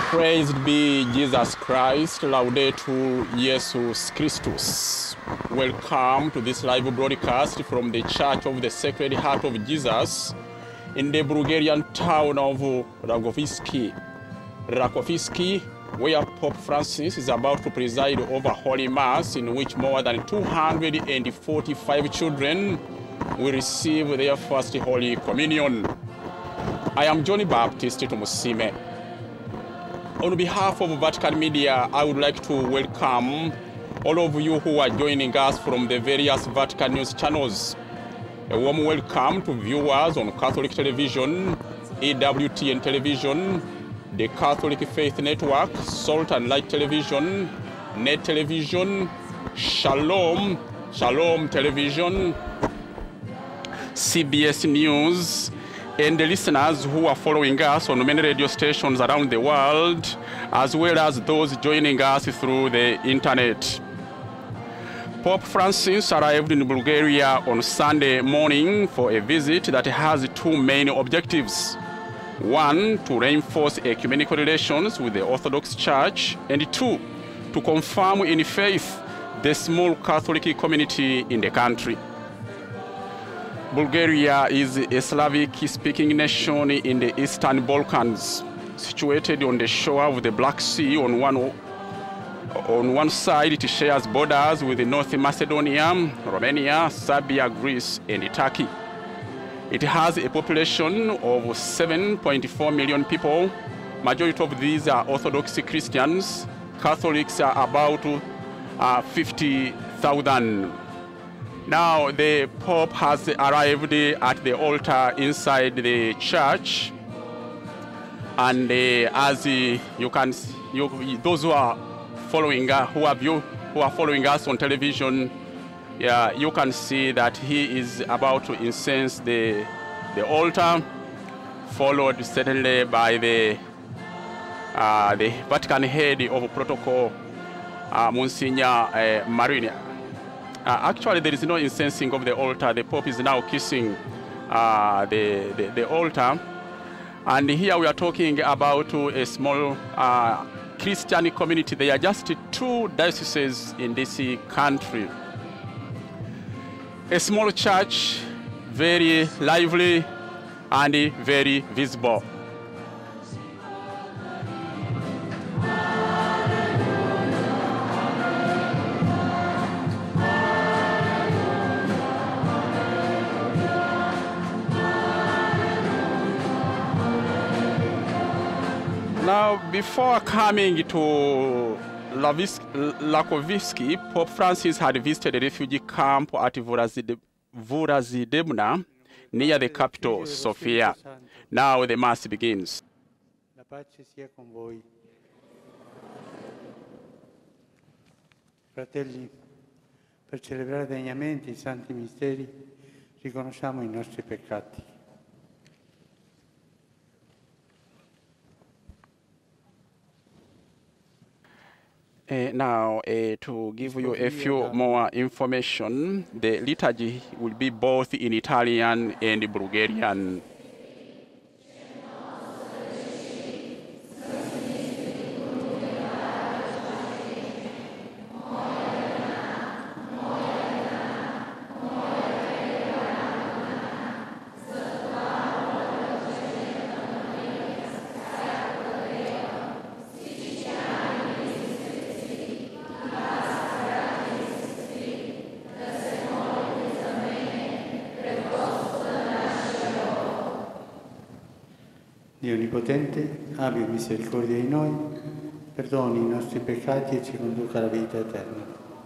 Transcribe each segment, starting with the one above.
Praised be Jesus Christ, Laudetur Jesus Christus. Welcome to this live broadcast from the Church of the Sacred Heart of Jesus in the Bulgarian town of Rakovsky. Rakovsky, where Pope Francis is about to preside over Holy Mass, in which more than 245 children will receive their first Holy Communion. I am Johnny Baptist Tumusime. On behalf of Vatican Media, I would like to welcome all of you who are joining us from the various Vatican news channels. A warm welcome to viewers on Catholic Television, EWTN Television, the Catholic Faith Network, Salt and Light Television, Net Television, Shalom, Shalom Television, CBS News, and the listeners who are following us on many radio stations around the world, as well as those joining us through the internet. Pope Francis arrived in Bulgaria on Sunday morning for a visit that has two main objectives. One, to reinforce ecumenical relations with the Orthodox Church, and two, to confirm in faith the small Catholic community in the country. Bulgaria is a Slavic-speaking nation in the Eastern Balkans, situated on the shore of the Black Sea. On one side, it shares borders with North Macedonia, Romania, Serbia, Greece, and Turkey. It has a population of 7.4 million people. Majority of these are Orthodox Christians. Catholics are about 50,000. Now, the Pope has arrived at the altar inside the church, and as you can, those who are following, who are following us on television, yeah, you can see that he is about to incense the altar, followed certainly by the Vatican head of protocol, Monsignor Marini. Actually, there is no incensing of the altar. The Pope is now kissing the altar. And here we are talking about a small Christian community. There are just two dioceses in this country. A small church, very lively and very visible. Now, before coming to Rakovsky, Pope Francis had visited a refugee camp at Vurazidebna, near the capital, Sofia. Now the Mass begins. La pace sia con voi. Fratelli, per celebrare degnamente i santi misteri, riconosciamo i nostri peccati. Now, to give you a few more information, the liturgy will be both in Italian and Bulgarian. Dio Onnipotente, abbia misericordia di noi, perdoni i nostri peccati e ci conduca alla vita eterna.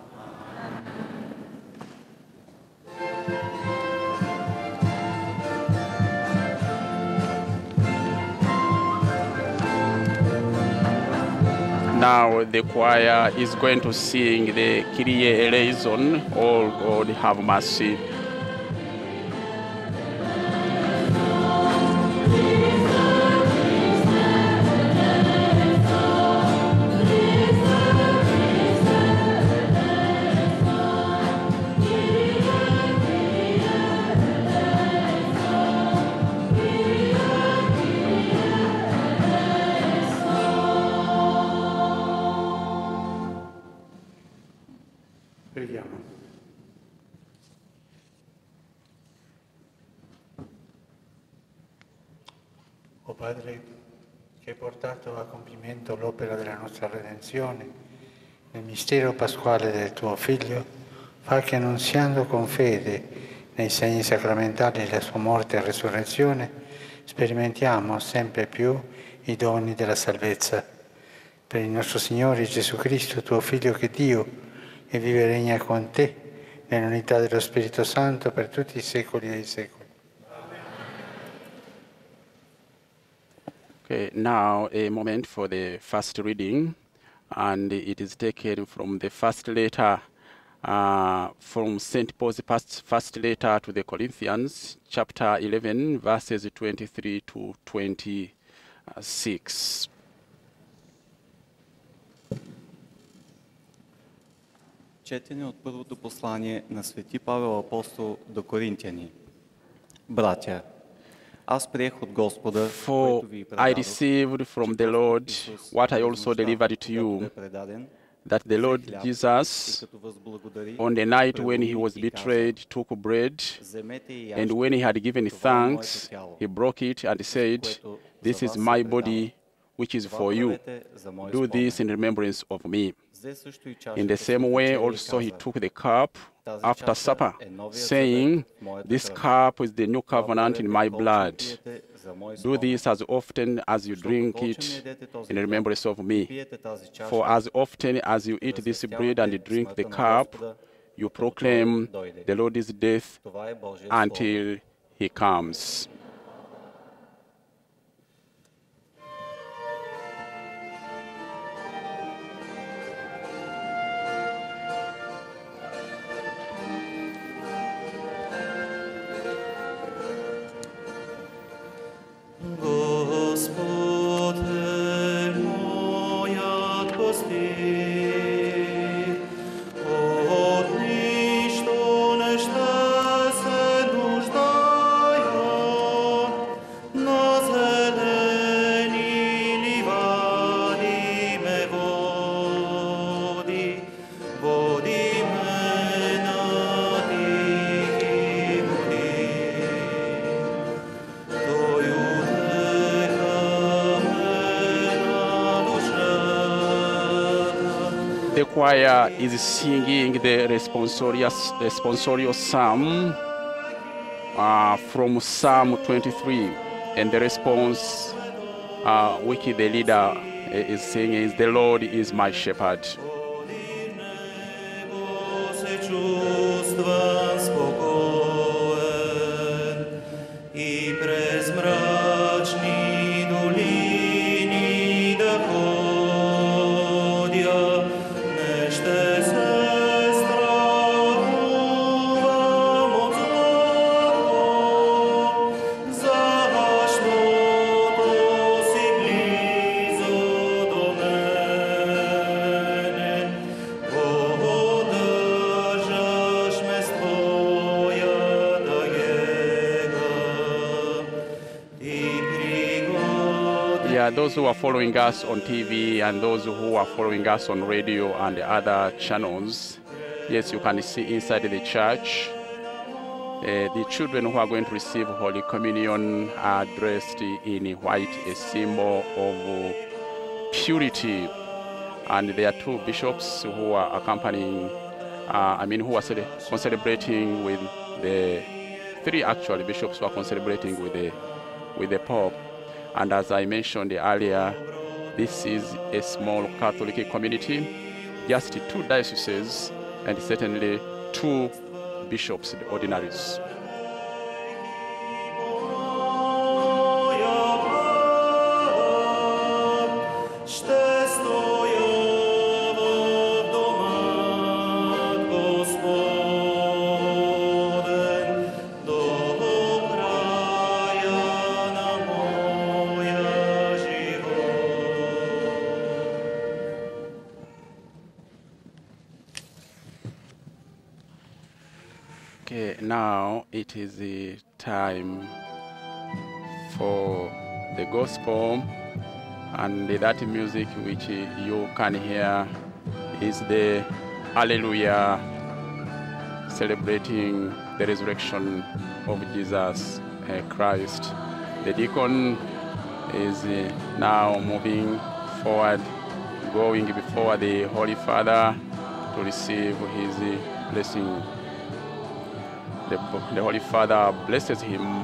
Now the choir is going to sing the Kyrie eleison, "Oh God, have mercy." O Padre, che hai portato a compimento l'opera della nostra redenzione, nel mistero pasquale del tuo Figlio, fa che annunziando con fede nei segni sacramentali della sua morte e resurrezione, sperimentiamo sempre più i doni della salvezza. Per il nostro Signore Gesù Cristo, tuo Figlio che è Dio, e vive e regna con te, nell'unità dello Spirito Santo per tutti i secoli dei secoli. Okay, now a moment for the first reading, and it is taken from the first letter from St. Paul's first letter to the Corinthians, chapter 11, verses 23 to 26. Четене от първото послание на Свети Павел апостол до Коринтияни. Братя, аз приех от Господа, For I received from the Lord what I also delivered to you, that the Lord Jesus, on the night when he was betrayed, took bread, and when he had given thanks, he broke it and said, "This is my body, which is for you. Do this in remembrance of me." In the same way also he took the cup after supper, saying, "This cup is the new covenant in my blood. Do this as often as you drink it in remembrance of me. For as often as you eat this bread and drink the cup, you proclaim the Lord's death until he comes." The choir is singing the responsorial psalm from Psalm 23, and the response which the leader is singing is, "The Lord is my shepherd." Those who are following us on TV and those who are following us on radio and the other channels, yes, you can see inside the church, the children who are going to receive Holy Communion are dressed in white, a symbol of purity. And there are two bishops who are accompanying, who are celebrating with the three actual bishops who are celebrating with the Pope. And as I mentioned earlier, this is a small Catholic community, just two dioceses, and certainly two bishops, the ordinaries. Okay, now it is the time for the gospel, and that music which you can hear is the Alleluia, celebrating the resurrection of Jesus Christ. The deacon is now moving forward, going before the Holy Father to receive his blessing. The Holy Father blesses him.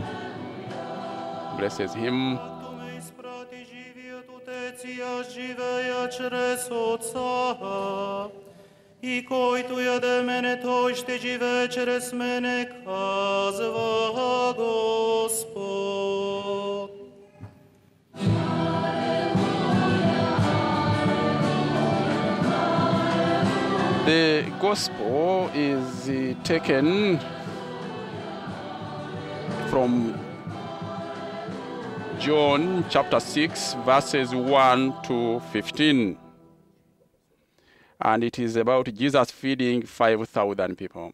I koji tu jade mene tošte žive čeres mene kazva Gospod. The Gospel is taken from John chapter 6 verses 1 to 15. And it is about Jesus feeding 5,000 people.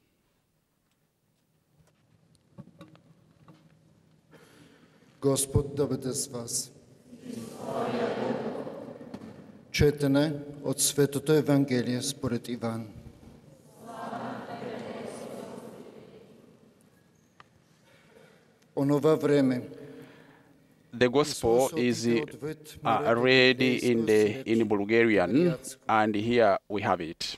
Gospod da bude s vas. Четене от Светото Евангелие според Иван. Онова време The Gospel is read in Bulgarian, and here we have it.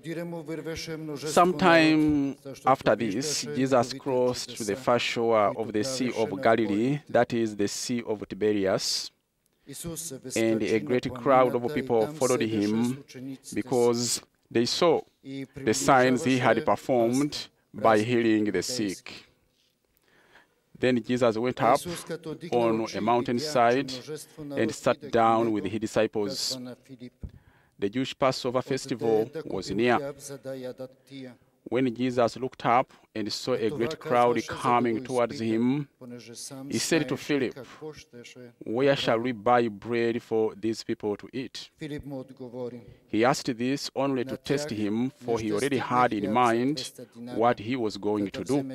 Sometime after this, Jesus crossed to the far shore of the Sea of Galilee, that is the Sea of Tiberias, and a great crowd of people followed him because they saw the signs he had performed by healing the sick. Then Jesus went up on a mountainside and sat down with his disciples. The Jewish Passover festival was near. When Jesus looked up and saw a great crowd coming towards him, he said to Philip, "Where shall we buy bread for these people to eat?" He asked this only to test him, for he already had in mind what he was going to do.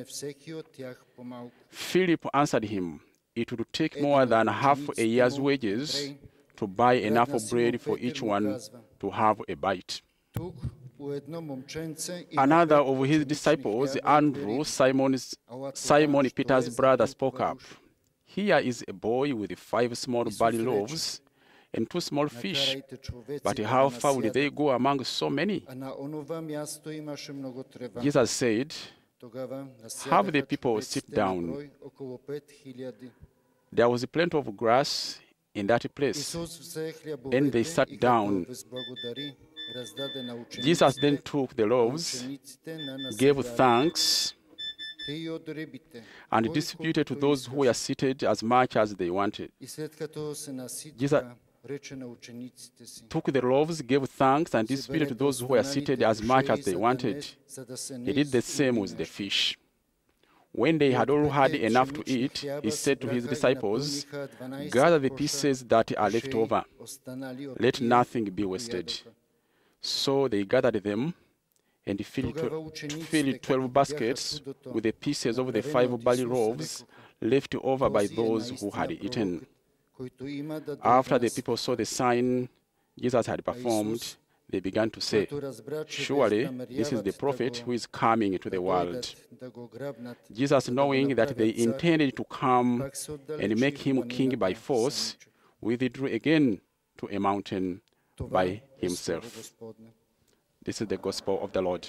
Philip answered him, "It would take more than half a year's wages to buy enough bread for each one to have a bite." Another of his disciples, Andrew, Simon Peter's brother, spoke up. "Here is a boy with 5 small barley loaves and 2 small fish, but how far would they go among so many?" Jesus said, "Have the people sit down." There was plenty of grass in that place, and they sat down. Jesus then took the loaves, gave thanks, and distributed to those who were seated as much as they wanted. Jesus took the loaves, gave thanks, and distributed to those who were seated as much as they wanted. He did the same with the fish. When they had all had enough to eat, he said to his disciples, "Gather the pieces that are left over. Let nothing be wasted." So they gathered them and filled 12 baskets with the pieces of the 5 barley loaves left over by those who had eaten. After the people saw the sign Jesus had performed, they began to say, "Surely this is the prophet who is coming into the world." Jesus, knowing that they intended to come and make him king by force, withdrew again to a mountain by himself. This is the gospel of the Lord.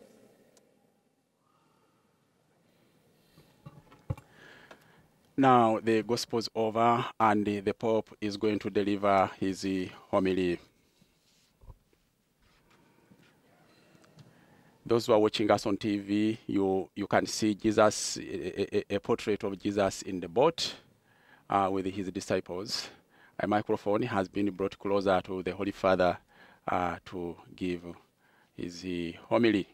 Now the gospel is over, and the Pope is going to deliver his homily. Those who are watching us on TV, you can see Jesus, a portrait of Jesus in the boat with his disciples. A microphone has been brought closer to the Holy Father to give his homily.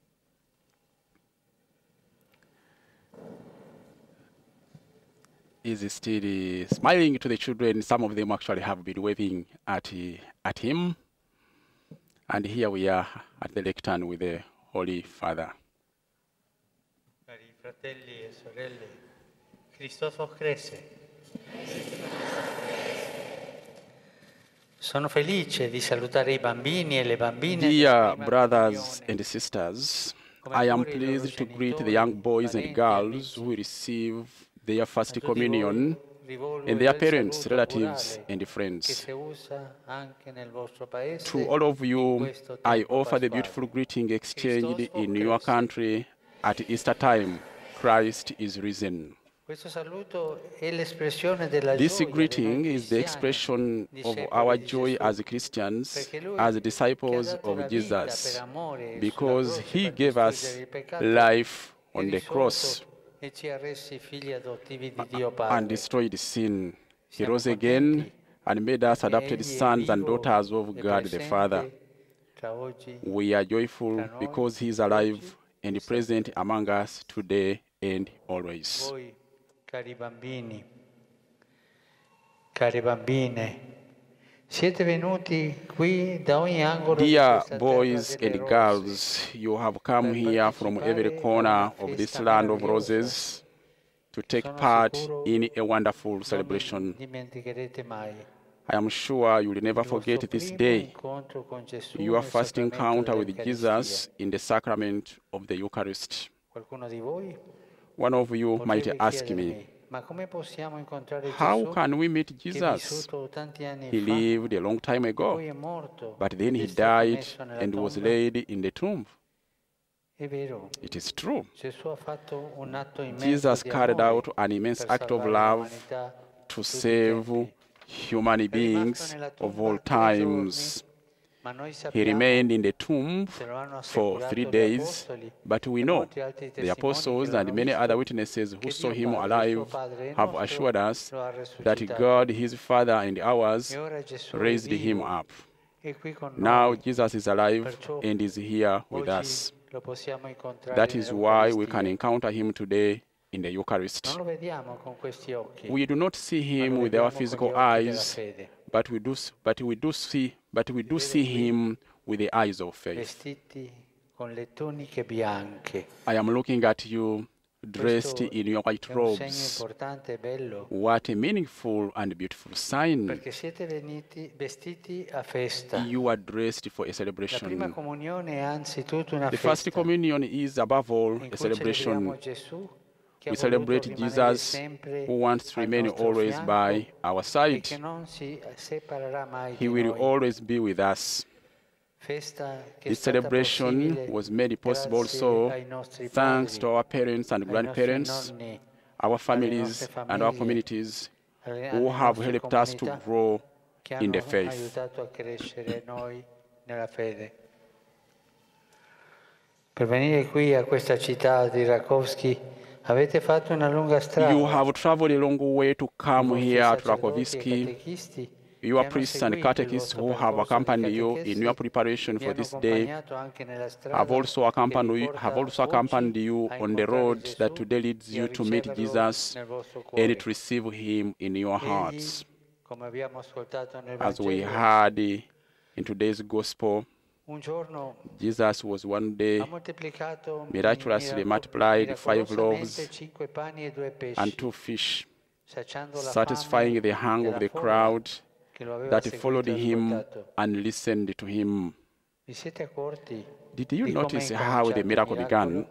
He's still smiling to the children. Some of them actually have been waving at him. And here we are at the lectern with the Holy Father. Cari fratelli e sorelle, Christos cresce. Sono felice di salutare I bambini e le bambine. Dear brothers and sisters, I am pleased to greet the young boys and girls who receive their first communion and their parents, relatives, and friends. To all of you, I offer the beautiful greeting exchanged in your country at Easter time. Christ is risen. This greeting is the expression of our joy as Christians, as disciples of Jesus, because he gave us life on the cross and destroyed sin. He rose again and made us adopted sons and daughters of God the Father. We are joyful because he is alive and present among us today and always. Cari bambini, care bambine, siete venuti qui da ogni angolo di Dear questa boys terra and delle girls, rose, you have come here from every corner of this land of roses to take part in a wonderful celebration. non dimenticherete mai. I am sure you will never forget this day, your first encounter with Jesus in the sacrament of the Eucharist. Qualcuno di voi One of you might potrebbe ask chiedermi, me, ma come possiamo incontrare how Gesù can we meet che è Jesus? vissuto tanti anni He fa lived a long time e ago, poi è morto but then ed he è stato died messo nella and was tomba? laid in the tomb. È vero, It is true. Gesù ha fatto un atto immenso Jesus di carried amore out an immense per act of salvare love l'umanità to tutti i save tempi. human beings of all times. Ma noi He sappiamo, remained in the tomb se lo hanno for assicurato 3 gli days, apostoli but we e know molti altri the testimoni che apostles and l'hanno many visto, other witnesses who che saw Dio him Padre, il suo alive Padre e il have nostro, assured us lo ha that resuscitato. God, his Father, and ours E ora Gesù è raised him vivo, up. è qui con Now noi, Jesus is alive perciò and is here with oggi us. lo possiamo incontrare That is why we can nell'Eucaristia. encounter him today in the Non Eucharist. lo vediamo con questi occhi, We do not see ma him lo with our vediamo con gli physical occhi della eyes, fede. but we do see him with the eyes of faith. Vestiti con le tuniche bianche. I am looking at you dressed Questo in your white è un segno robes. importante e bello, What a meaningful and beautiful sign. perché siete vestiti a festa. You are dressed for a La prima celebration. comunione è anzitutto una The first festa communion is above all in a cui celebriamo celebration. Gesù che We ha voluto celebrate rimanere Jesus sempre who wants to al remain nostro always fianco by our e side. che non si separerà mai He di will noi. always be with us. Festa che è This stata celebration possibile was made possible grazie also ai nostri thanks padri, to our parents and ai nostri grandparents, nonni, our alle families nostre and our famiglie, communities alle who have nostre helped us to comunità grow che in the hanno faith. aiutato a crescere noi nella fede. Per venire qui a questa città di Rakovsky avete fatto una lunga strada. You have traveled a long way to I come vostri here to sacerdoti e Rakovsky. catechisti Your che hanno priests and seguito il catechists vostro who have percorso di accompanied you in catechesi your preparation vi for hanno this day accompagnato anche nella strada have also che vi accompanied porta you oggi a on the incontrare road that Gesù today leads e a you to meet riceverlo Jesus nel vostro and cuore. to receive him in your Egli, hearts. come abbiamo ascoltato nel As we Vangelo, heard in today's gospel, un giorno Jesus was one day ha moltiplicato miraculously multiplied 5 loaves miracolosamente 5 pani e 2 pesci, and 2 fish, saciando la satisfying fame the hunger of della the folla crowd che lo aveva that seguito followed e him ascoltato. and listened to him. Vi siete accorti Did you di come notice è how the incominciato il miracle began? miracolo?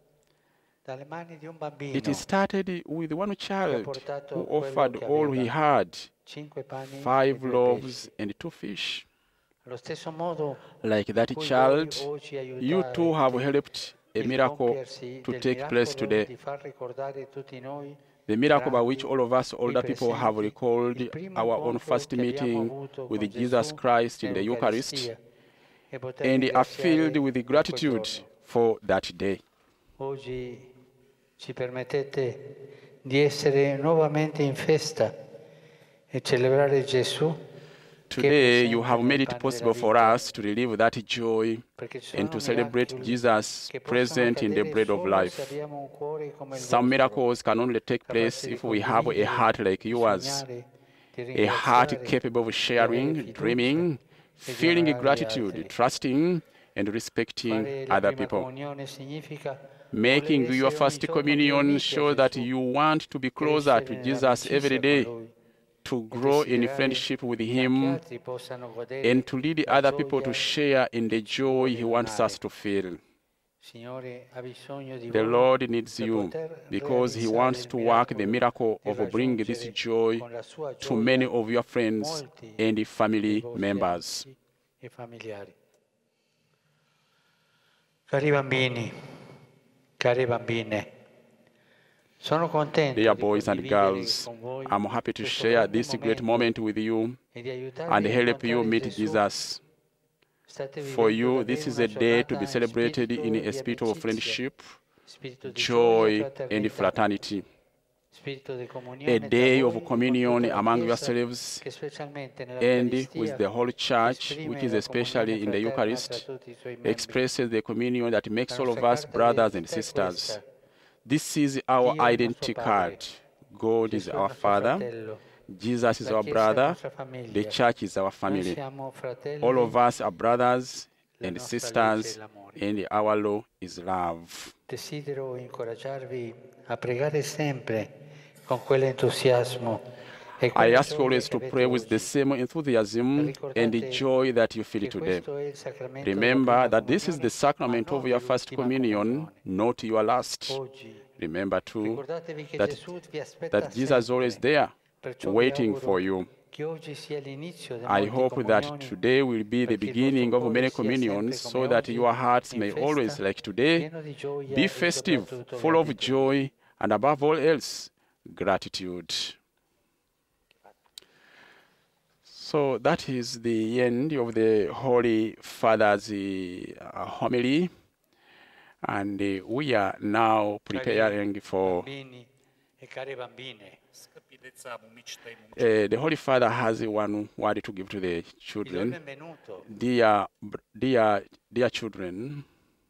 Dalle mani di un bambino It started with one che ha child portato who quello offered che all he aveva, had, 5 pani e 5 2 loaves pesci. and 2 fish. Allo stesso modo Like in that cui child, voi oggi you too have aiutate helped a il miracle compiersi to del take place miracolo today. di far ricordare tutti noi The miracle by which grandi, all of us older qui people have presenti, il recalled primo our own incontro first che abbiamo meeting avuto with con Jesus Gesù Christ in the Eucharist, nell'Eucaristia e poter and are filled ringraziare with per quel gratitude giorno. for that day. Oggi ci permettete di essere nuovamente in festa e celebrare Gesù che è Today, you presente have made nel it pane possible della for vita, us to relive that joy perché ci and sono to celebrate miracoli Jesus che possono present in the accadere bread of solo se life. abbiamo un cuore come il Some vostro, miracles can only take place capace di if we have a condividere, heart like di yours, sognare, di a heart ringraziare, capable of di avere sharing, fiducia dreaming, e di feeling onorare gli gratitude, altri. trusting, and respecting Fare la other prima people. comunione significa Making voler your essere ogni first giorno più communion uniti a shows that Gesù, you want to be closer to crescere Jesus every nell'amicizia con day, Lui to e grow in desiderare friendship with che anche Him, altri possano godere and to lead la other people to gioia share in the che ci vuole joy He wants donare. us to feel. The Lord needs you because He wants to work the miracle of bringing this joy to many of your friends and family members. Cari bambini, care bambine, sono contento Dear di boys and condividere girls, con voi I'm happy to questo share grande this great moment with you e di aiutarvi and a help you incontrare meet Gesù. Jesus. State For vivendo you, this davvero is una a day to giornata be in celebrated in spirito a di spirit of amicizia, friendship, spirito di joy, gioia, and fraternità, fraternity. spirito di A comunione tra day voi of e con communion tutta la among Chiesa yourselves che specialmente and nell'Eucaristia with the whole church, which esprime is la comunione especially in the fraterna tra Eucharist, tutti i suoi membri. expresses the communion that La makes all of nostra us carta brothers and d'identità è sisters. questa. This is our Dio è il nostro identity Padre, card. God is Gesù è il our nostro Father, fratello, Jesus is la our Chiesa è la brother, nostra the famiglia. church is our Noi family. siamo fratelli, All of us are brothers la and nostra legge è sisters, l'amore. and our law is love. Desidero incoraggiarvi a pregare sempre con quell'entusiasmo e I quella ask you gioia always che to avete pray with the oggi. same enthusiasm and the joy that you feel Che today. questo è il sacramento della Remember prima that this is the comunione, sacrament ma non of your first dell'ultima communion, comunione. not your last. Oggi Remember too ricordatevi che that, Gesù vi aspetta that Jesus is always sempre. there, Perciò vi waiting auguro for you. che oggi sia l'inizio di I molte hope that comunioni, today will be the perché il beginning vostro of many cuore sia sempre communions come so that oggi, your hearts in may festa, always, like today, pieno di gioia be e festive, soprattutto full of gratitudine. joy, and above all else, gratitude. So that is the end of the Holy Father's homily. And we are now preparing for... Bambini e care bambine, the Holy Father has one word to give to the vi do il children. benvenuto. Dear children,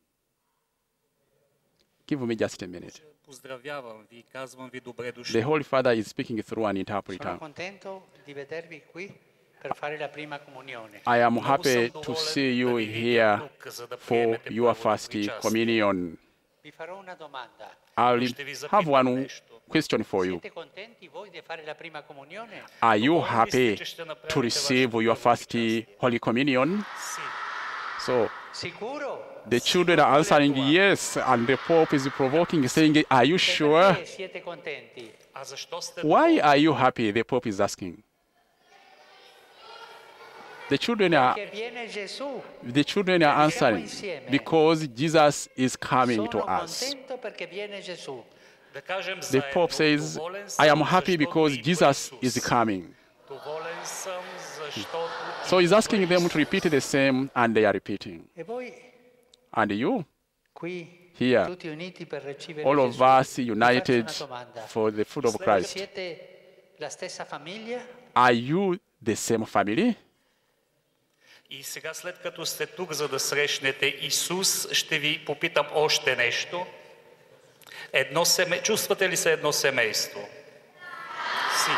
give me just a minute. Поздравявам ви, казвам ви добре The дошли. Holy Father is speaking through an Sono interpreter. contento di vedervi qui per fare la prima comunione. I am Много happy съм to доволен see you да ви видя here тук, за да for приемете your първото first причастие. communion. Vi farò una domanda. I'll Ще ви have запитам one нещо. question for you. Siete contenti voi di fare la prima comunione? Are you Доволни ли happy сте, че ще to направите receive вашето your първо first причастие? Holy Communion? Си. So Sicuro? the children are answering yes, and the Pope is provoking, saying, are you E sure? perché siete contenti? А защо сте Why доволни? are you happy? The Pope is asking. The children Che viene Gesù. are answering because Jesus is coming to Sono us. contento perché viene Gesù. Да кажем The заедно, Pope says, доволен I am съм, happy защото because идва Jesus Исус. is coming. Доволен съм, защото So he's идва asking them Исус. to repeat the same, and they are repeating. E voi And you, qui Here, tutti uniti per ricevere all of Gesù. us Vi faccio united una domanda. for the food of Christ. Siete la stessa famiglia? Are you the same family? И сега, след като сте тук, за да срещнете Исус, ще ви попитам още нещо. Чувствате ли се едно семейство? Си.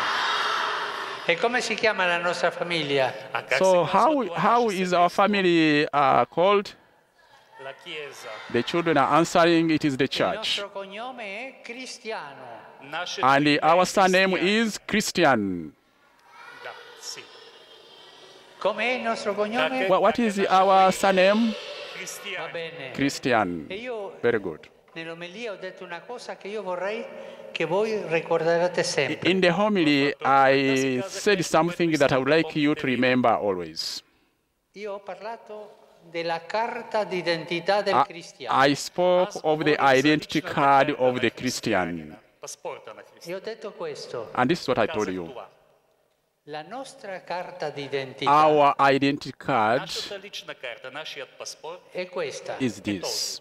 E come si chiama la nostra famiglia? А как So се казва това how наше is our семейство? family called? La Chiesa. The children are answering, it is the Il church. nostro cognome è Cristiano. Нашето And име our е surname Християн. is Christian. Да, си. Com'è il nostro cognome? What is our surname? Va Християн. bene. Christian. E io Very good. nell'omelia ho detto una cosa che io vorrei che voi ricorderete sempre. In the homily, I said something that I would like you to remember always. Io ho parlato della carta d'identità del cristiano. I spoke of the identity card of the Christian. Паспорта на E Християн. ho detto questo. And this is what I told Казах you. това. La nostra carta d'identità Our identity card Нашата лична карта, нашият паспорт è questa. is this.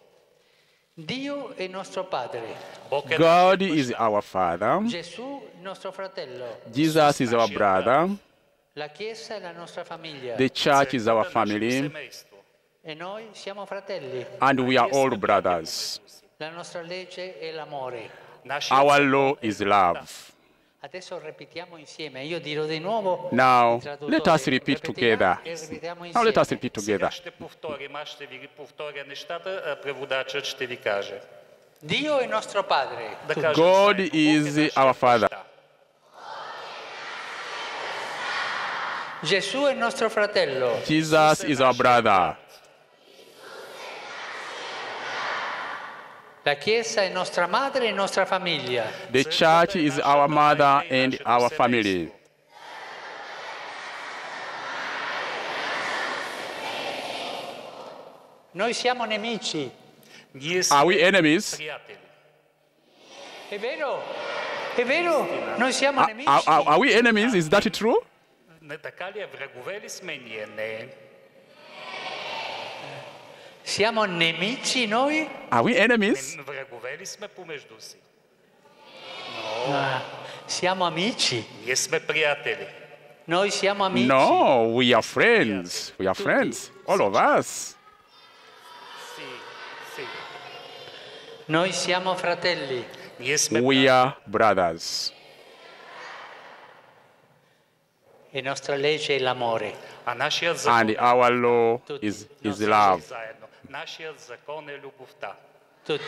Dio è nostro Padre. Бог е God нашият is баща. our Father. Gesù il nostro fratello. Jesus is our brother. La Chiesa è la nostra famiglia. The church is our Църквата е нашето family. семейство. E noi siamo fratelli. And we are Ние all сме brothers. La nostra legge è l'amore. Нашият Our закон law е is любовта. love. Adesso ripetiamo insieme. Io dirò di nuovo. Now, il traduttore let us repeat ripetirà together. e ripetiamo Now, let us insieme. repeat Сега together. ще повторим, аз ще ви повторя нещата, а преводачът ще ви каже. Dio è nostro Padre. Да кажем God заедно, Бог е is нашият our Father. баща. Gesù è nostro fratello. Jesus is our brother. La Chiesa è nostra madre e nostra famiglia. The church is our mother and our family. Noi siamo nemici. Are we enemies? È vero? È vero? Noi siamo nemici. Are we enemies? Is that true? Siamo nemici noi? Are we enemies? No. Siamo amici. Noi siamo amici. No, we are friends. We are friends. All of us. Noi siamo fratelli. We are brothers. E nostra legge è l'amore. And our law is love. Tutti.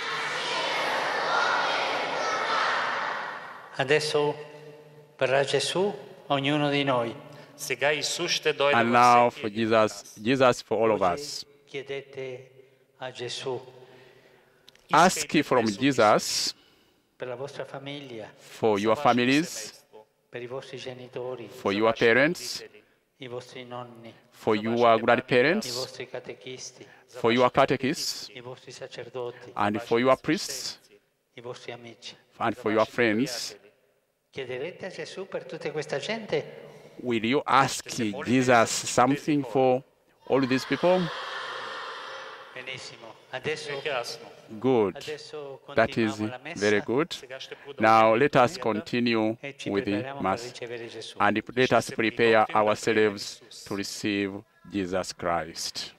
Adesso verrà Gesù, ognuno di noi. And now for Jesus for all of us. Chiedete a Gesù Ask from Jesus per la vostra famiglia, for your families, per i vostri genitori, for your parents, i vostri nonni, for your i grandparents, vostri catechisti, for your catechists, i vostri sacerdoti, and for your priests, i vostri amici. and for your friends. Chiederete a Gesù per tutta questa gente? Will you ask Jesus something for all these people? Benissimo. Adesso Good. That is continuiamo la messa. very good. Now let us continue E ci with the prepariamo per Mass ricevere Gesù. and let us prepare ourselves to receive Jesus Christ.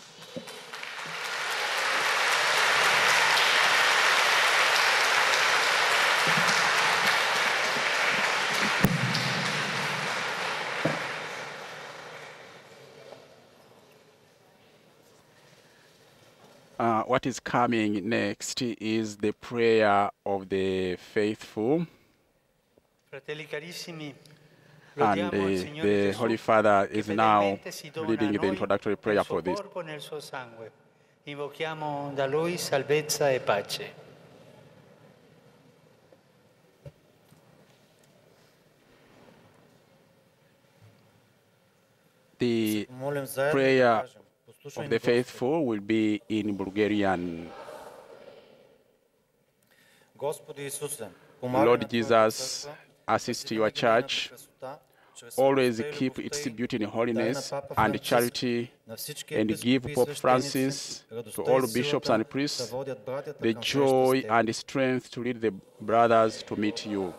What is coming next is the prayer of the faithful, Fratelli carissimi, and lodiamo il Signore the Gesù, Holy Father che is now fedelmente si dona leading a the noi introductory prayer nel suo for this. corpo e nel suo sangue. Invochiamo da Lui salvezza e pace. The prayer of the faithful will be in Bulgarian. Lord Jesus, assist your church, always keep its beauty in holiness and charity, and give Pope Francis, to all bishops and priests, the joy and strength to lead the brothers to meet you.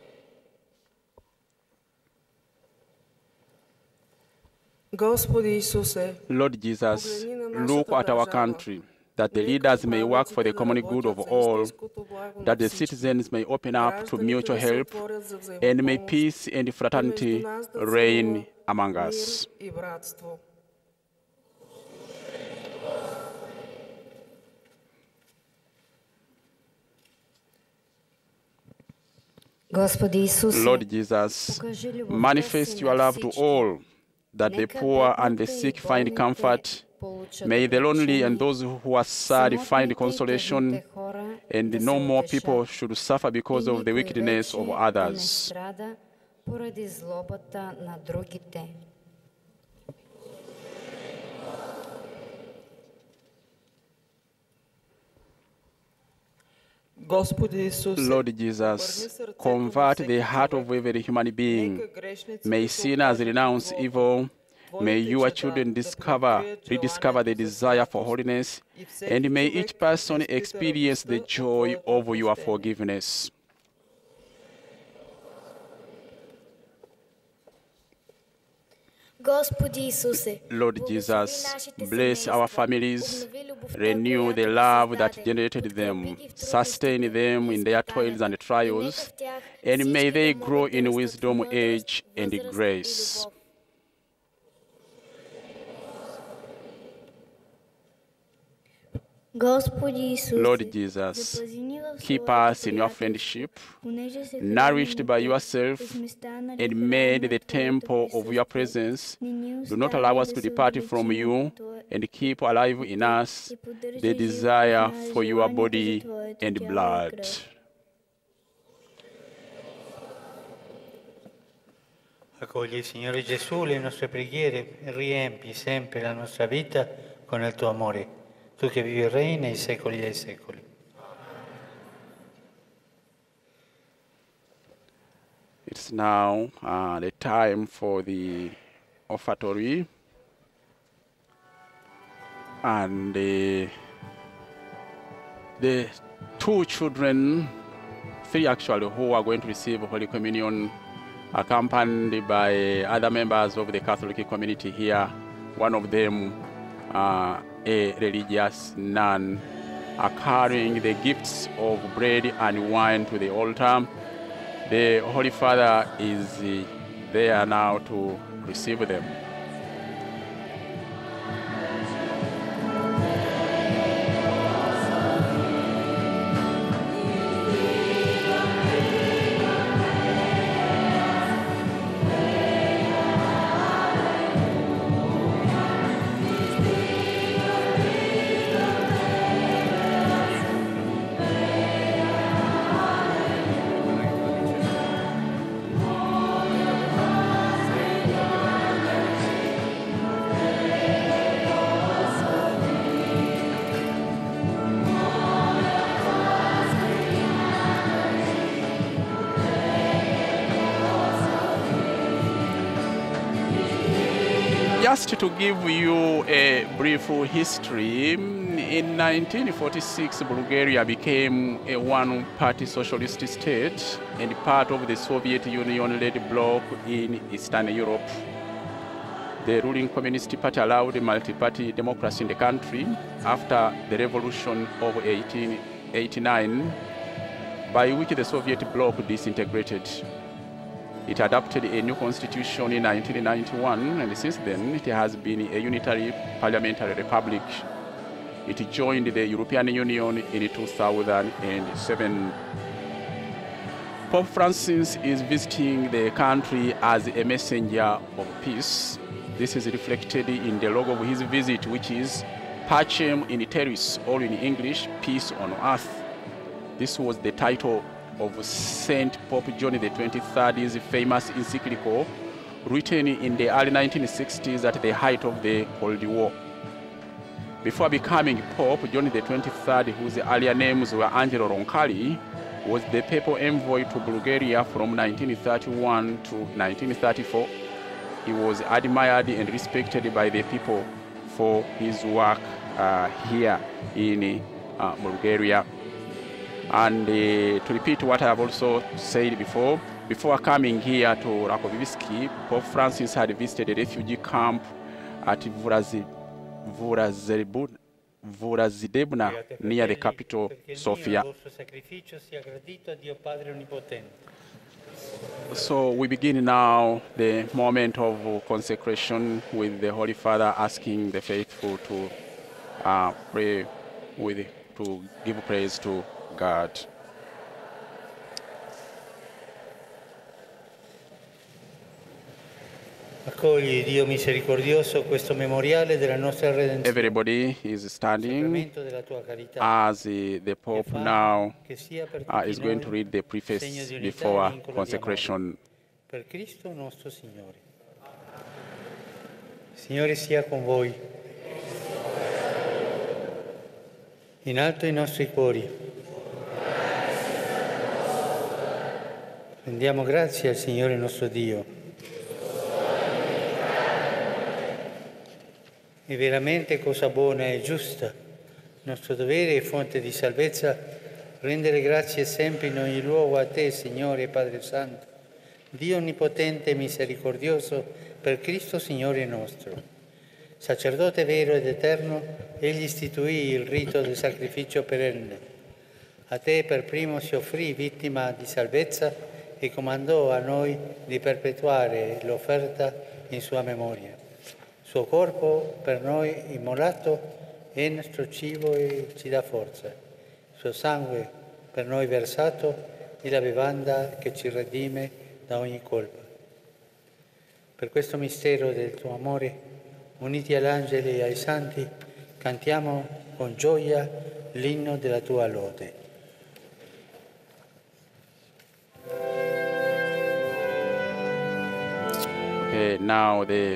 Lord Jesus, look at our country, that the leaders may work for the common good of all, that the citizens may open up to mutual help, and may peace and fraternity reign among us. Lord Jesus, manifest your love to all, that the poor and the sick find comfort. May the lonely and those who are sad find consolation, and no more people should suffer because of the wickedness of others. Lord Jesus, convert the heart of every human being. May sinners renounce evil. May your children rediscover the desire for holiness, and may each person experience the joy of your forgiveness. Lord Jesus, bless our families, renew the love that generated them, sustain them in their toils and trials, and may they grow in wisdom, age, and grace. Lord Jesus, keep us in your friendship, nourished by yourself and made the temple of your presence. Do not allow us to depart from you, and keep alive in us the desire for your body and blood. Accogli, Signore Gesù, le nostre preghiere e riempi sempre la nostra vita con il tuo amore, tu che vivi e regni nei secoli dei secoli. It's now the time for the offertory, and the two children, three actually, who are going to receive Holy Communion, accompanied by other members of the Catholic community here. One of them, a religious nun, are carrying the gifts of bread and wine to the altar. The Holy Father is there now to receive them. Just to give you a brief history, in 1946, Bulgaria became a one-party socialist state and part of the Soviet Union-led bloc in Eastern Europe. The ruling Communist Party allowed multi-party democracy in the country after the revolution of 1889, by which the Soviet bloc disintegrated. It adopted a new constitution in 1991, and since then it has been a unitary parliamentary republic. It joined the European Union in 2007. Pope Francis is visiting the country as a messenger of peace. This is reflected in the logo of his visit, which is Pacem in Terris, or in English, peace on earth. This was the title of Saint Pope John XXIII's famous encyclical, written in the early 1960s at the height of the Cold War. Before becoming Pope, John XXIII, whose earlier names were Angelo Roncalli, was the papal envoy to Bulgaria from 1931 to 1934. He was admired and respected by the people for his work here in Bulgaria. And to repeat what I have also said before coming here to Rakovsky, Pope Francis had visited a refugee camp at Vurazidebna, near the capital, Sofia. So we begin now the moment of consecration with the Holy Father asking the faithful to pray to give praise to God. Accogli, Dio misericordioso, questo memoriale della nostra redenzione. Everybody is standing as the Pope now is going to read the preface before consecration. Per Cristo nostro Signore. Signore sia con voi. In alto i nostri cuori. Rendiamo grazie al Signore nostro Dio. È veramente cosa buona e giusta, nostro dovere e fonte di salvezza, rendere grazie sempre in ogni luogo a Te, Signore Padre Santo, Dio onnipotente e misericordioso, per Cristo Signore nostro. Sacerdote vero ed eterno, Egli istituì il rito del sacrificio perenne. A Te per primo si offrì vittima di salvezza e comandò a noi di perpetuare l'offerta in sua memoria. Suo corpo per noi immolato è il nostro cibo e ci dà forza. Il suo sangue per noi versato è la bevanda che ci redime da ogni colpa. Per questo mistero del tuo amore, uniti agli angeli e ai santi, cantiamo con gioia l'inno della tua lode. Okay, now the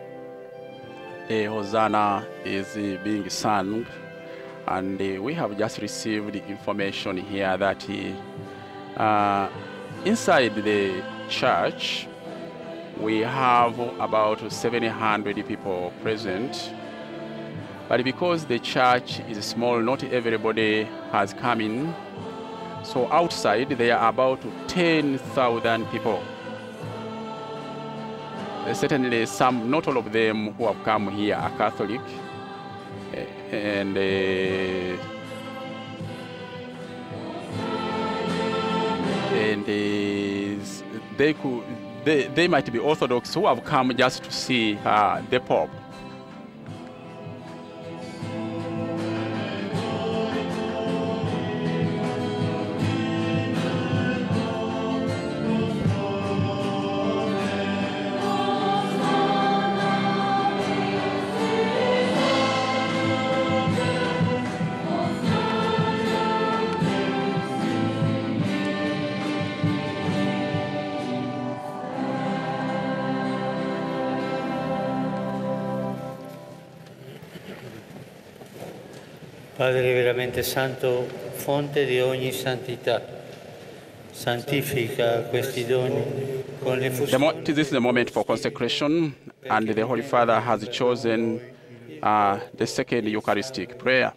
Hosanna is being sung, and we have just received information here that inside the church we have about 700 people present, but because the church is small, not everybody has come in, so outside there are about 10,000 people. Certainly some, not all of them who have come here are Catholic, and they might be Orthodox who have come just to see the Pope. Padre veramente santo, fonte di ogni santità, santifica questi doni con le fusioni. This is the moment for consecration, and the Holy Father has chosen the second Eucharistic prayer.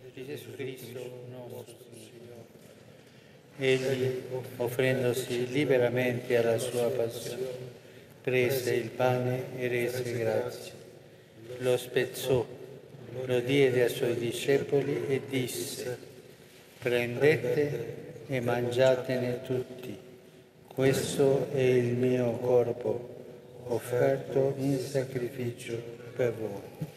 Egli, offrendosi liberamente alla sua passione, prese il pane e rese grazie, lo spezzò, lo diede ai suoi discepoli e disse: prendete e mangiatene tutti, questo è il mio corpo, offerto in sacrificio per voi.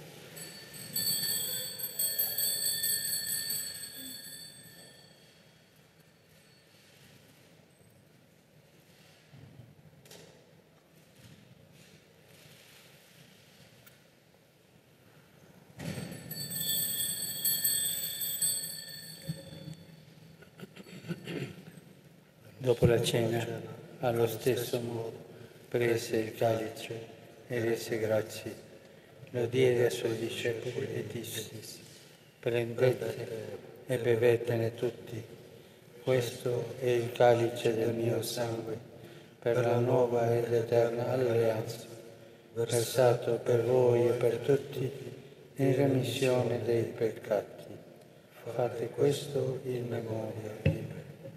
Dopo la cena, allo stesso modo, prese il calice e rese grazie, lo diede ai suoi discepoli e disse: prendete e bevetene tutti, questo è il calice del mio sangue, per la nuova ed eterna alleanza, versato per voi e per tutti in remissione dei peccati. Fate questo in memoria di me.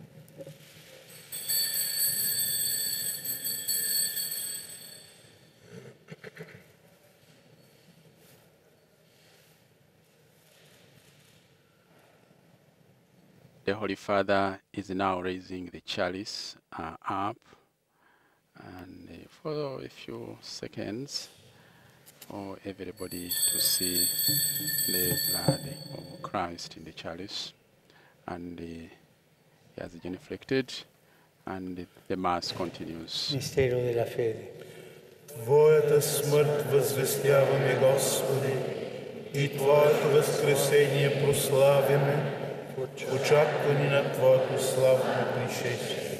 The Holy Father is now raising the chalice up, and for a few seconds for everybody to see the blood of Christ in the chalice, and he has genuflected, and the Mass continues. Mistero della fede. Твоята смърт възвестяваме, Господи, и Твоето възкресение прославяме, очаквани на Твоето славно пришествие.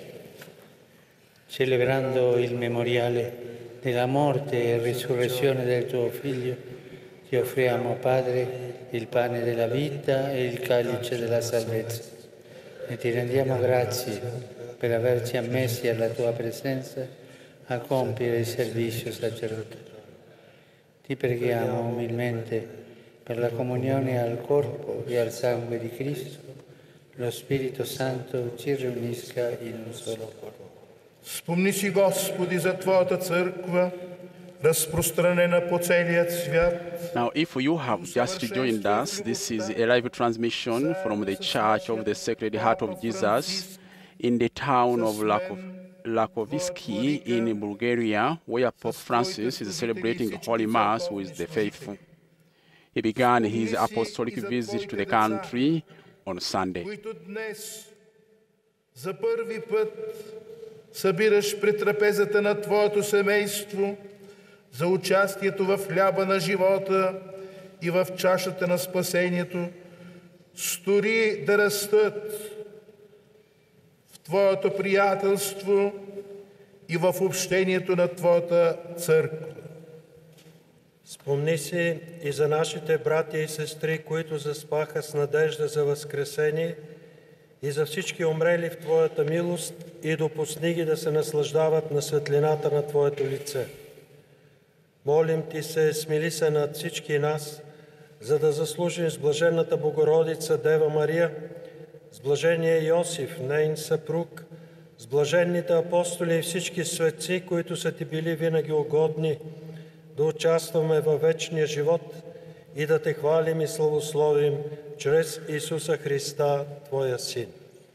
Celebrando il memoriale della morte e risurrezione del Tuo Figlio, Ti offriamo, Padre, il pane della vita e il calice della salvezza. E Ti rendiamo grazie per averci ammessi alla Tua presenza a compiere il servizio sacerdotale. Ti preghiamo umilmente per la comunione al corpo e al sangue di Cristo, lo Spirito Santo ci riunisca in un solo corpo. Спомни си, Господи, за Твоята църква, разпространена по целият свят. Now, if you have just joined us, this is a live transmission from the Church of the Sacred Heart of Jesus in the town of Rakovsky in Bulgaria, where Pope Francis is celebrating Holy Mass with the faithful. He began his apostolic visit to the country on Sunday. които днес за първи път събираш при трапезата на Твоето семейство за участието в хляба на живота и в чашата на спасението, стори да растат в Твоето приятелство и в общението на Твоята църква. Спомни си и за нашите братя и сестри, които заспаха с надежда за възкресение, и за всички умрели в Твоята милост, и допусни ги да се наслаждават на светлината на Твоето лице. Молим Ти се, смили се над всички нас, за да заслужим с блаженната Богородица Дева Мария, с блажения Йосиф, нейн съпруг, с блаженните апостоли и всички светци, които са Ти били винаги угодни, да участваме във вечния живот и да Те хвалим и славословим чрез Исуса Христа, Твоя Син.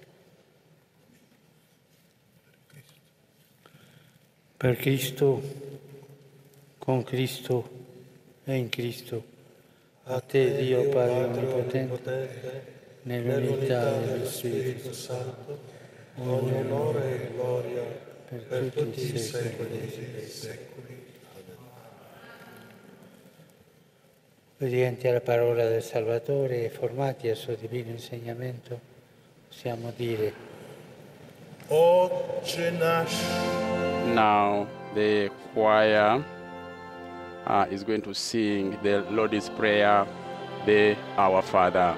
Per Cristo, con Cristo e in Cristo, a Te Dio Padre Onnipotente, nell'unità dello Spirito Santo, ogni onore e gloria per tutti i secoli dei secoli. Obbedienti alla parola del Salvatore e formati al suo divino insegnamento, possiamo dire: Отче наш. Now the choir is going to sing the Lord's Prayer, the Our Father.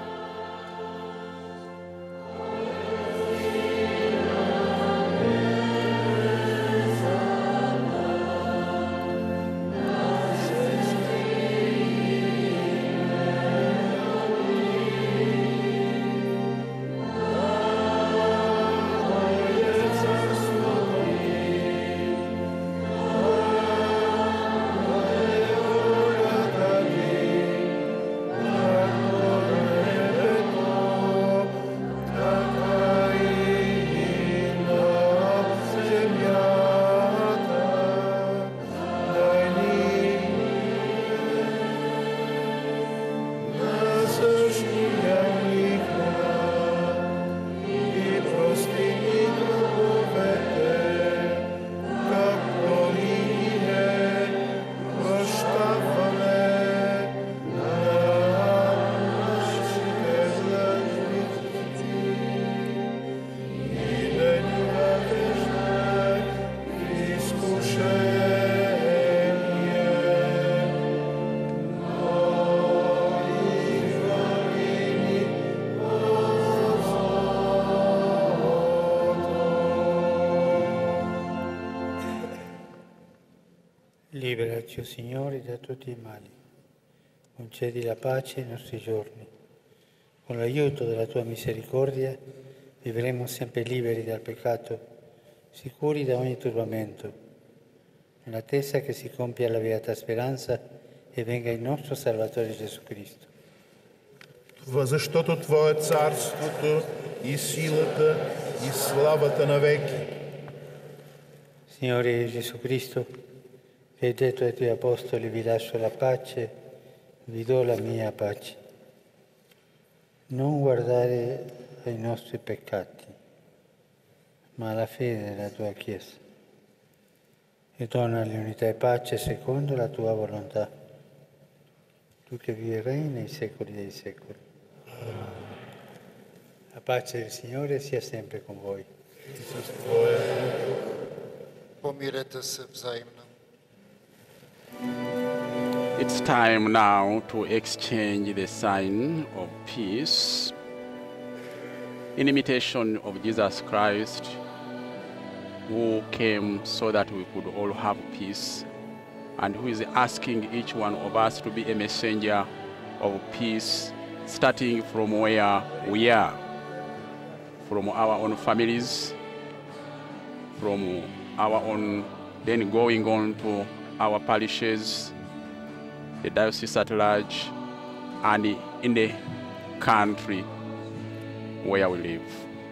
Liberaci, o Signore, da tutti i mali. Concedi la pace ai nostri giorni. Con l'aiuto della Tua misericordia vivremo sempre liberi dal peccato, sicuri da ogni turbamento, nell'attesa che si compia la beata speranza e venga il nostro Salvatore Gesù Cristo. Защото Твое е царството и силата и славата навеки. Signore Gesù Cristo, che hai detto ai Tuoi Apostoli: vi lascio la pace, vi do la mia pace. Non guardare ai nostri peccati, ma alla fede della Tua Chiesa. E dona l'unità e pace secondo la Tua volontà. Tu che vivi e regni nei secoli dei secoli. La pace del Signore sia sempre con voi. Помирете се взаимно. It's time now to exchange the sign of peace in imitation of Jesus Christ, who came so that we could all have peace, and who is asking each one of us to be a messenger of peace, starting from where we are, from our own families, from our own, then going on to our parishes, the diocese at large, and in the country where we live.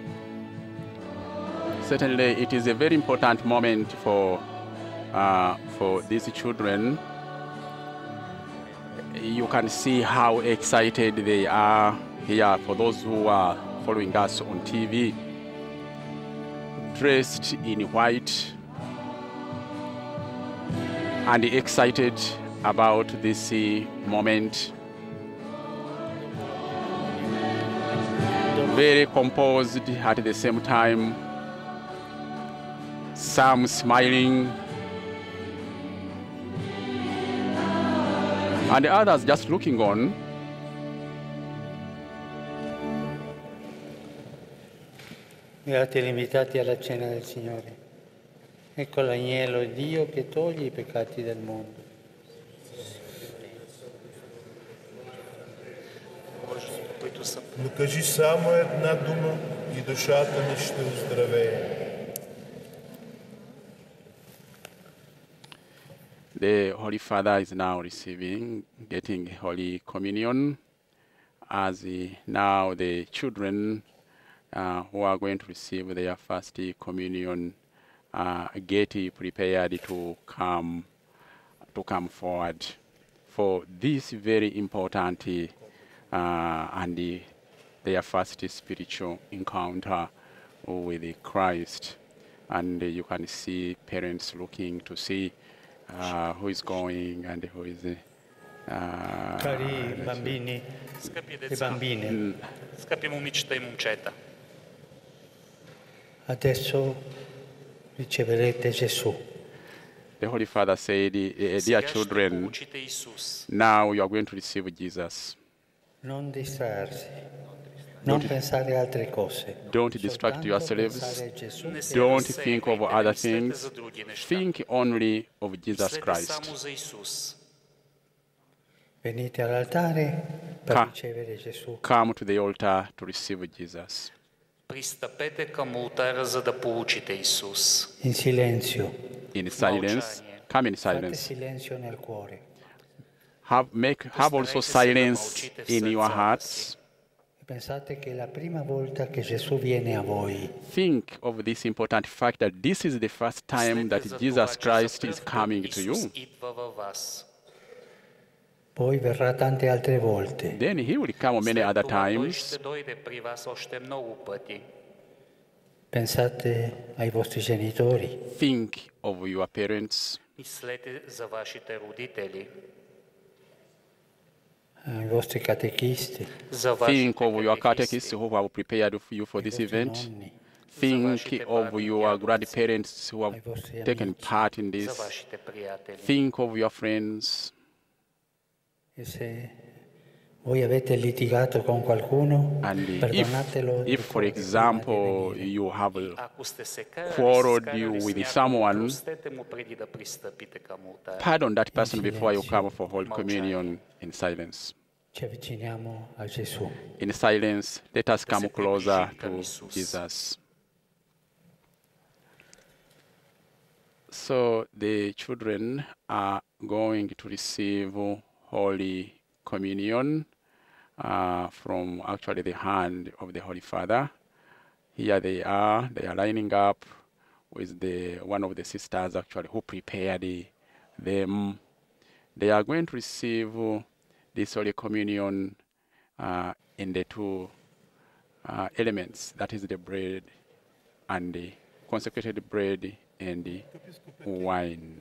Certainly, it is a very important moment for these children. you can see how excited they are here for those who are following us on TV, dressed in white and excited about this moment. Very composed at the same time, some smiling, and the others just looking on. Beati gli invitati alla cena del Signore. Ecco l'agnello di Dio che toglie i peccati del mondo. Но кажи само една дума и душата ни ще оздравее. The Holy Father is now getting Holy Communion, as now the children who are going to receive their first communion get prepared to come forward for this very important and their first spiritual encounter with Christ. And you can see parents looking to see who is going and who is Cari bambini e bambine, Скъпи момичета и момчета, adesso riceverete Gesù. The Holy Father said, dear children, now you are going to receive Jesus. Non distrarsi, non pensare altre cose. Don't distract Soltanto yourselves. pensare a Gesù. Don't think of other things. Think only of Jesus Christ. само за Исус. Venite all'altare per ricevere Gesù. Come to the altar to receive Jesus. Пристъпете към ултара, за да получите Исус. In silenzio. In silence. Come in Fate silence. silenzio nel cuore. Have also silence in your hearts. Pensate che è la prima volta che Gesù viene a voi. Think of this important fact that this is the first time that Jesus Christ is coming to you. Poi verrà tante altre volte. Then he will come many other times. Pensate ai vostri genitori. Think of your parents. Мислете за вашите родители. Ai vostri catechisti. Think of your catechists who have prepared you for this event. Think of your grandparents who have taken part in this. Think of your friends. E se voi avete litigato con qualcuno, And perdonatelo. if, for example, you have quarreled with someone, pardon that person before you come for Holy Communion in silence. Ci avviciniamo a Gesù. In silence, let us come closer to Jesus. So the children are going to receive Holy Communion from actually the hand of the Holy Father. Here they are lining up with one of the sisters actually who prepared them. They are going to receive this Holy Communion in the two elements, that is the bread and the consecrated bread and the wine.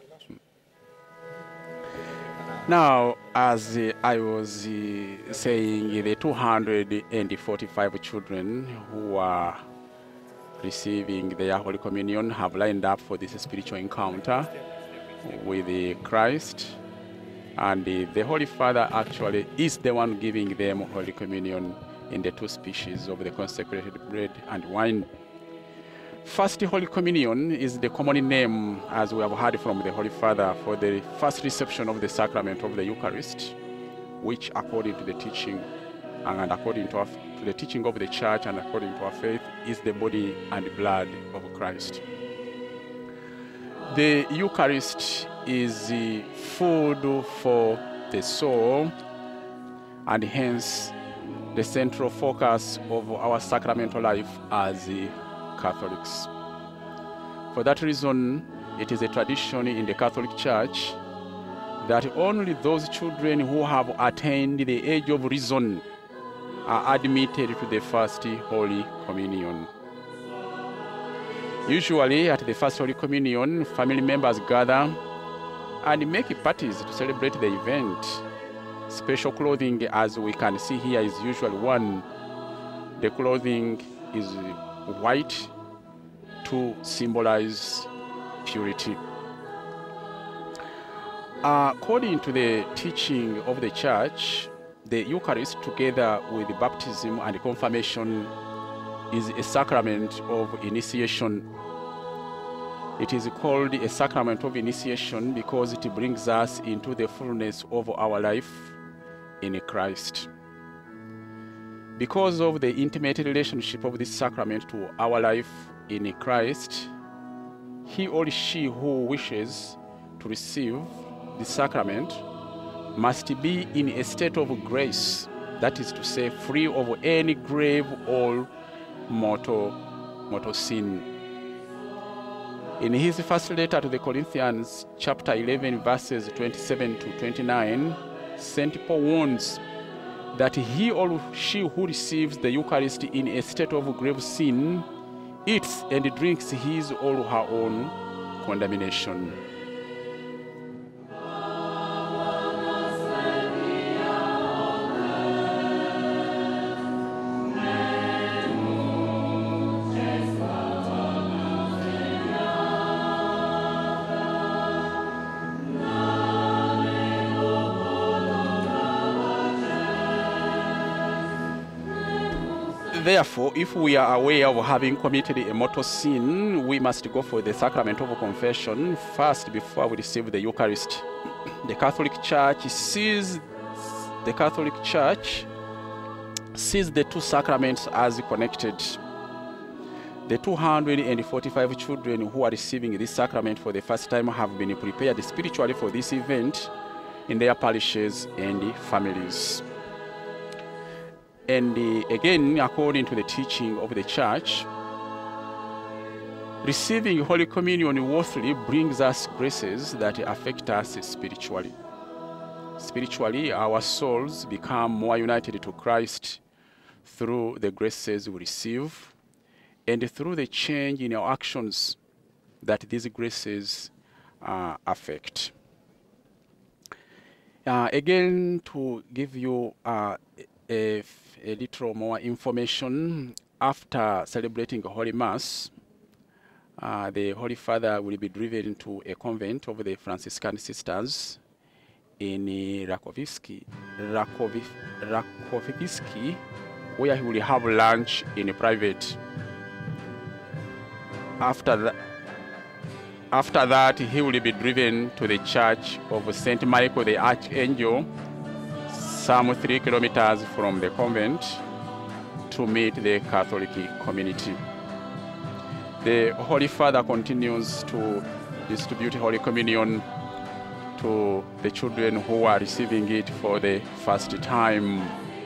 Now, as I was saying, the 245 children who are receiving their Holy Communion have lined up for this spiritual encounter with Christ. And the Holy Father actually is the one giving them Holy Communion in the two species of the consecrated bread and wine. First Holy Communion is the common name, as we have heard from the Holy Father, for the first reception of the sacrament of the Eucharist, which according to the teaching and according to the teaching of the Church and according to our faith is the body and blood of Christ. The Eucharist is food for the soul, and hence the central focus of our sacramental life as Catholics. For that reason, it is a tradition in the Catholic Church that only those children who have attained the age of reason are admitted to the First Holy Communion. Usually at the First Holy Communion, family members gather and make parties to celebrate the event. Special clothing, as we can see here, is usually worn. The clothing is white to symbolize purity. According to the teaching of the Church, the Eucharist, together with baptism and confirmation, is a sacrament of initiation. It is called a sacrament of initiation because it brings us into the fullness of our life in Christ. Because of the intimate relationship of this sacrament to our life in Christ, he or she who wishes to receive the sacrament must be in a state of grace, that is to say, free of any grave or mortal sin. In his first letter to the Corinthians, chapter 11, verses 27 to 29, St. Paul warns that he or she who receives the Eucharist in a state of grave sin eats and drinks his or her own condemnation. Therefore, if we are aware of having committed a mortal sin, we must go for the sacrament of confession first before we receive the Eucharist. The Catholic Church sees the two sacraments as connected. The 245 children who are receiving this sacrament for the first time have been prepared spiritually for this event in their parishes and families. And again, according to the teaching of the Church, receiving Holy Communion worthily brings us graces that affect us spiritually. Spiritually, our souls become more united to Christ through the graces we receive and through the change in our actions that these graces affect. Again, to give you a little more information, after celebrating Holy Mass, the Holy Father will be driven to a convent of the Franciscan sisters in Rakovsky, where he will have lunch in private. After that, he will be driven to the church of St. Michael the Archangel, some 3 kilometers from the convent, to meet the Catholic community. The Holy Father continues to distribute Holy Communion to the children who are receiving it for the first time.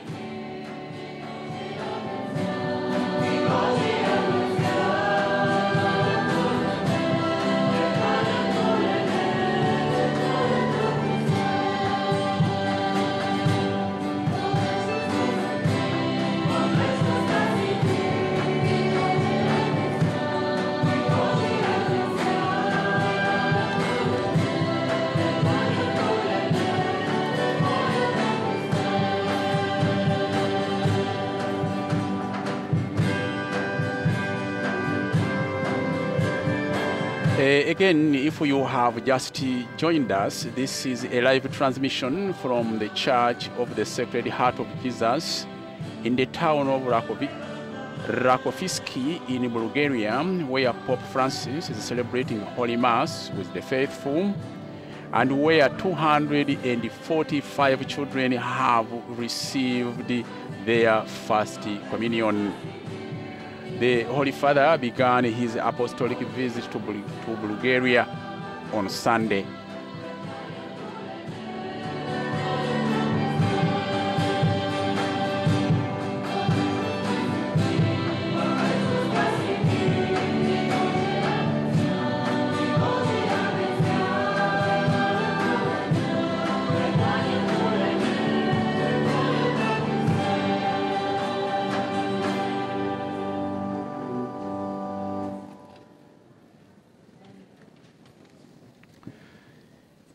Again, if you have just joined us, this is a live transmission from the Church of the Sacred Heart of Jesus in the town of Rakovsky in Bulgaria, where Pope Francis is celebrating Holy Mass with the faithful, and where 245 children have received their First Communion. The Holy Father began his apostolic visit to Bulgaria on Sunday.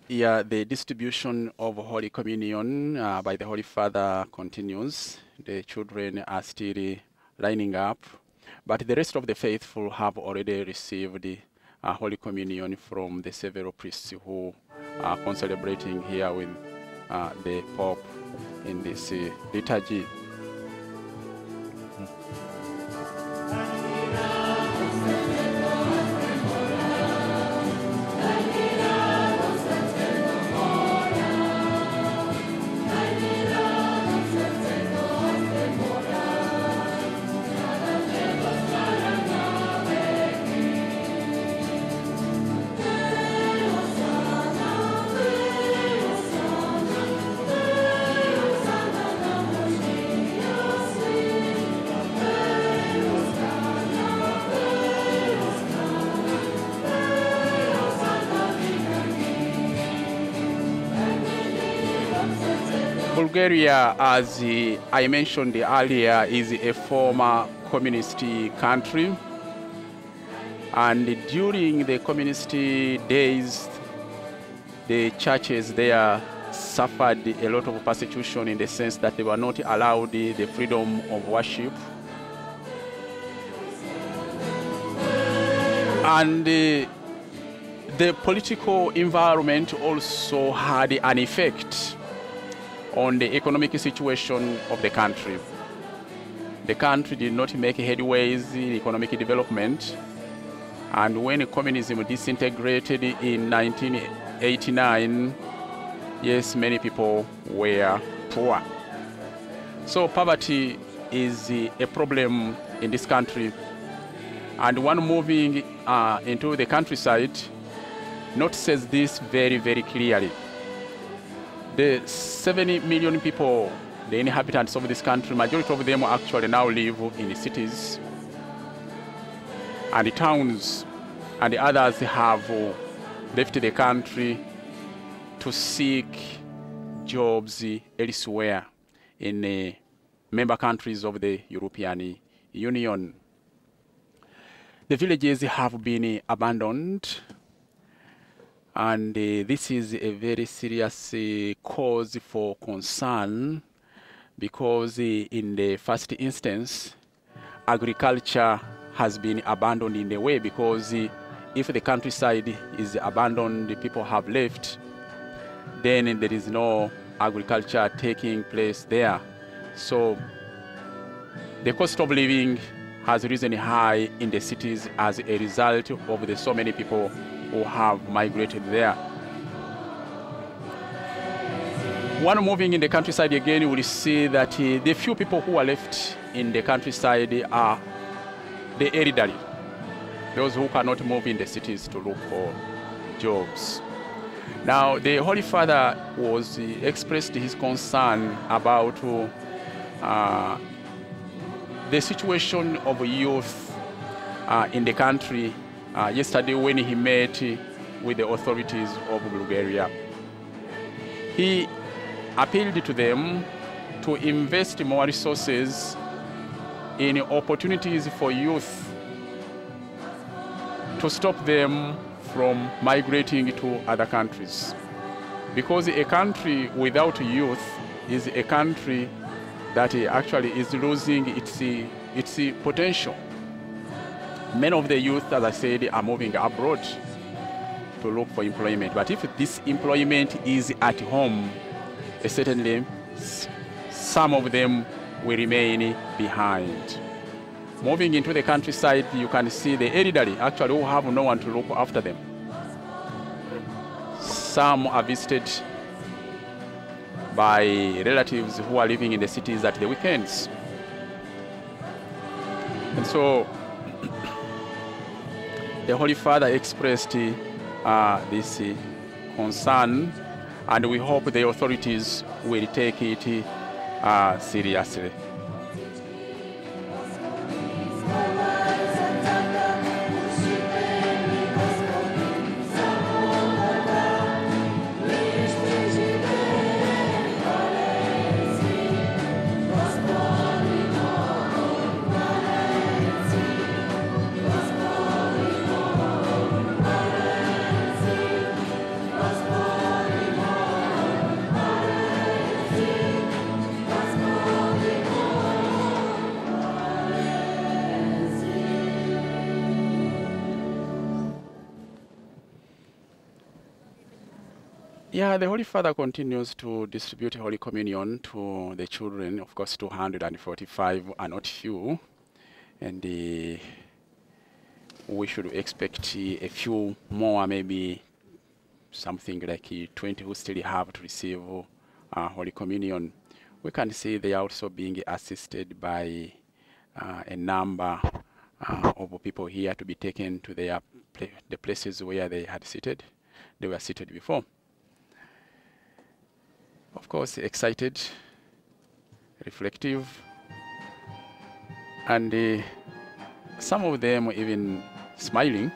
Yeah, the distribution of Holy Communion by the Holy Father continues. The children are still lining up, but the rest of the faithful have already received Holy Communion from the several priests who are concelebrating here with the Pope in this liturgy. Bulgaria, as I mentioned earlier, is a former communist country. And during the communist days, the churches there suffered a lot of persecution in the sense that they were not allowed the freedom of worship. And the political environment also had an effect on the economic situation of the country. The country did not make headways in economic development, and when communism disintegrated in 1989, yes, many people were poor. So poverty is a problem in this country, and one moving into the countryside notices this very, very clearly. The 70 million people, the inhabitants of this country, majority of them actually now live in the cities and the towns, and the others have left the country to seek jobs elsewhere in the member countries of the European Union. The villages have been abandoned, and this is a very serious cause for concern, because in the first instance, agriculture has been abandoned in a way, because if the countryside is abandoned, the people have left, then there is no agriculture taking place there. So the cost of living has risen high in the cities as a result of the so many people who have migrated there. One moving in the countryside again, you will see that the few people who are left in the countryside are the elderly, those who cannot move in the cities to look for jobs. Now, the Holy Father was expressed his concern about the situation of youth in the country yesterday when he met with the authorities of Bulgaria. He appealed to them to invest more resources in opportunities for youth, to stop them from migrating to other countries. Because a country without youth is a country that actually is losing its potential. Many of the youth, as I said, are moving abroad to look for employment. But if this employment is at home, certainly some of them will remain behind. Moving into the countryside, you can see the elderly actually who have no one to look after them. Some are visited by relatives who are living in the cities at the weekends. And so the Holy Father expressed this concern, and we hope the authorities will take it seriously. Yeah, the Holy Father continues to distribute Holy Communion to the children, of course 245 are not few, and we should expect a few more, maybe something like 20 who still have to receive Holy Communion. We can see they are also being assisted by a number of people here to be taken to their the places where they were seated before. Of course, excited, reflective, and some of them even smiling.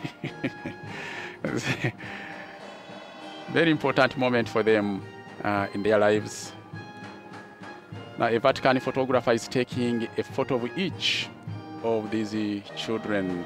Very important moment for them in their lives. Now, a Vatican photographer is taking a photo of each of these children.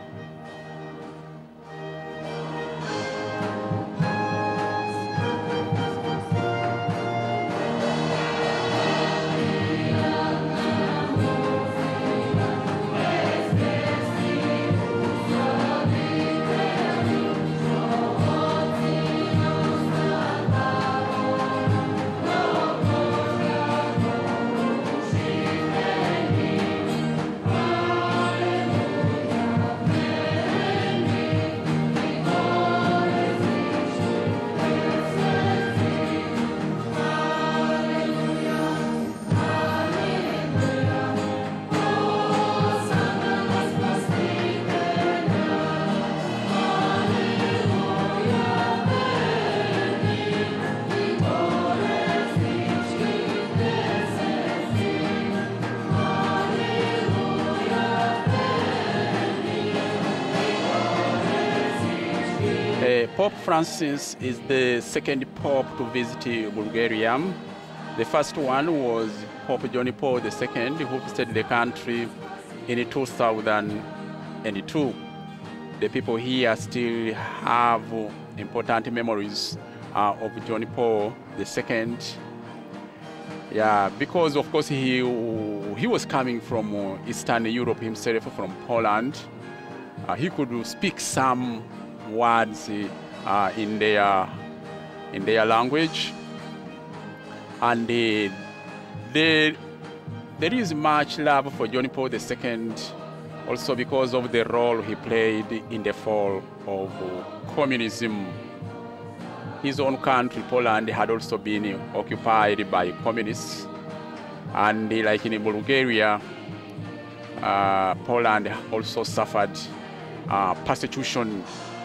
Pope Francis is the second Pope to visit Bulgaria. The first one was Pope John Paul II, who visited the country in 2002. The people here still have important memories of John Paul II. Yeah, because of course he was coming from Eastern Europe himself, from Poland. He could speak some words in their language, and there is much love for John Paul II, also because of the role he played in the fall of communism. His own country, Poland, had also been occupied by communists, and like in Bulgaria, Poland also suffered persecution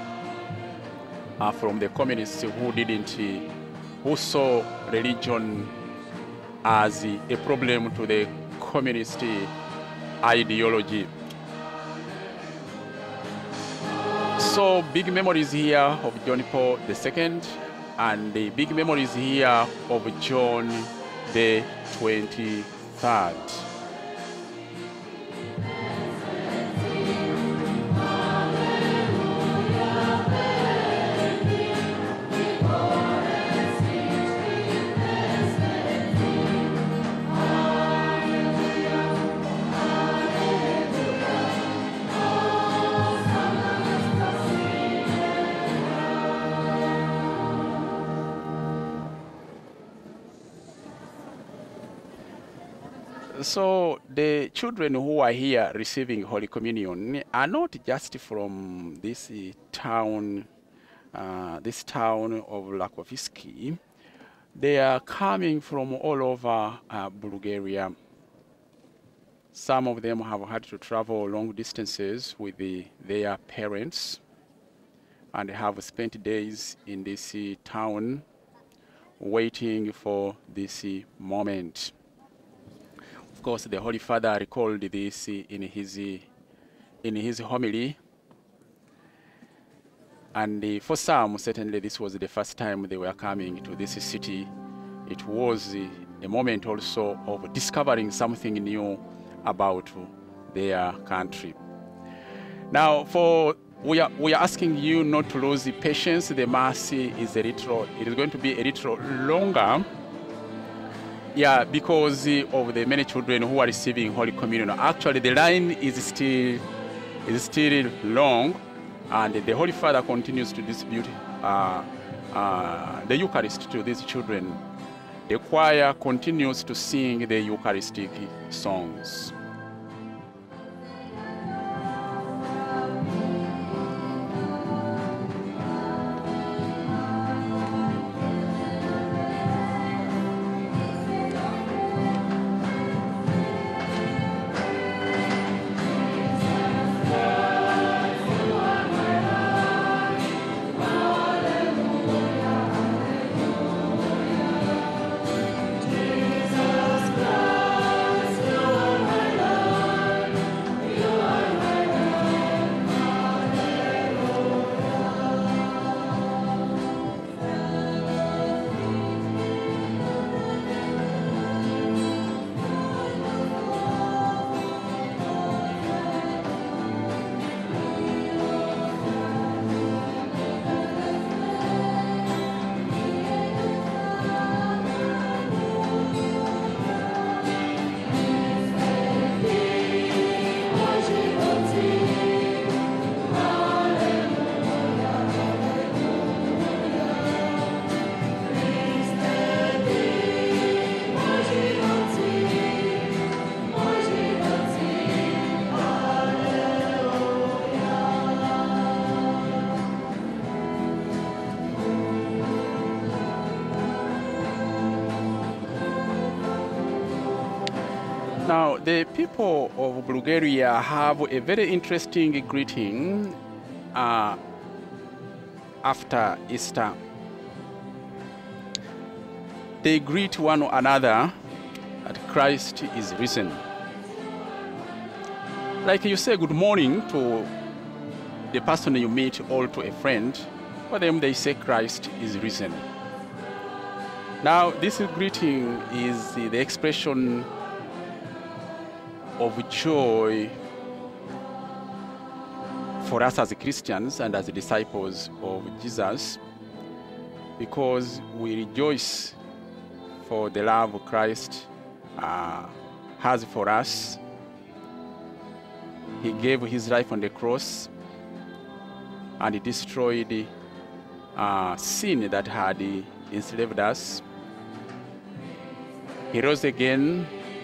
from the communists who saw religion as a problem to the communist ideology. So big memories here of John Paul II, and the big memories here of John the 23rd. So the children who are here receiving Holy Communion are not just from this town of Rakovsky. They are coming from all over Bulgaria. Some of them have had to travel long distances with their parents and have spent days in this town waiting for this moment. Of course, the Holy Father recalled this in his homily, and for some, certainly this was the first time they were coming to this city. It was a moment also of discovering something new about their country. Now, we are asking you not to lose the patience. The Mass is it is going to be a little longer. Yeah, because of the many children who are receiving Holy Communion. Actually, the line is still long, and the Holy Father continues to distribute the Eucharist to these children, the choir continues to sing the Eucharistic songs. Now, the people of Bulgaria have a very interesting greeting after Easter. They greet one another that Christ is risen. Like you say good morning to the person you meet or to a friend, for them they say Christ is risen. Now, this greeting is the expression of joy for us as Christians and as disciples of Jesus, because we rejoice for the love Christ has for us. He gave his life on the cross and he destroyed sin that had enslaved us. He rose again,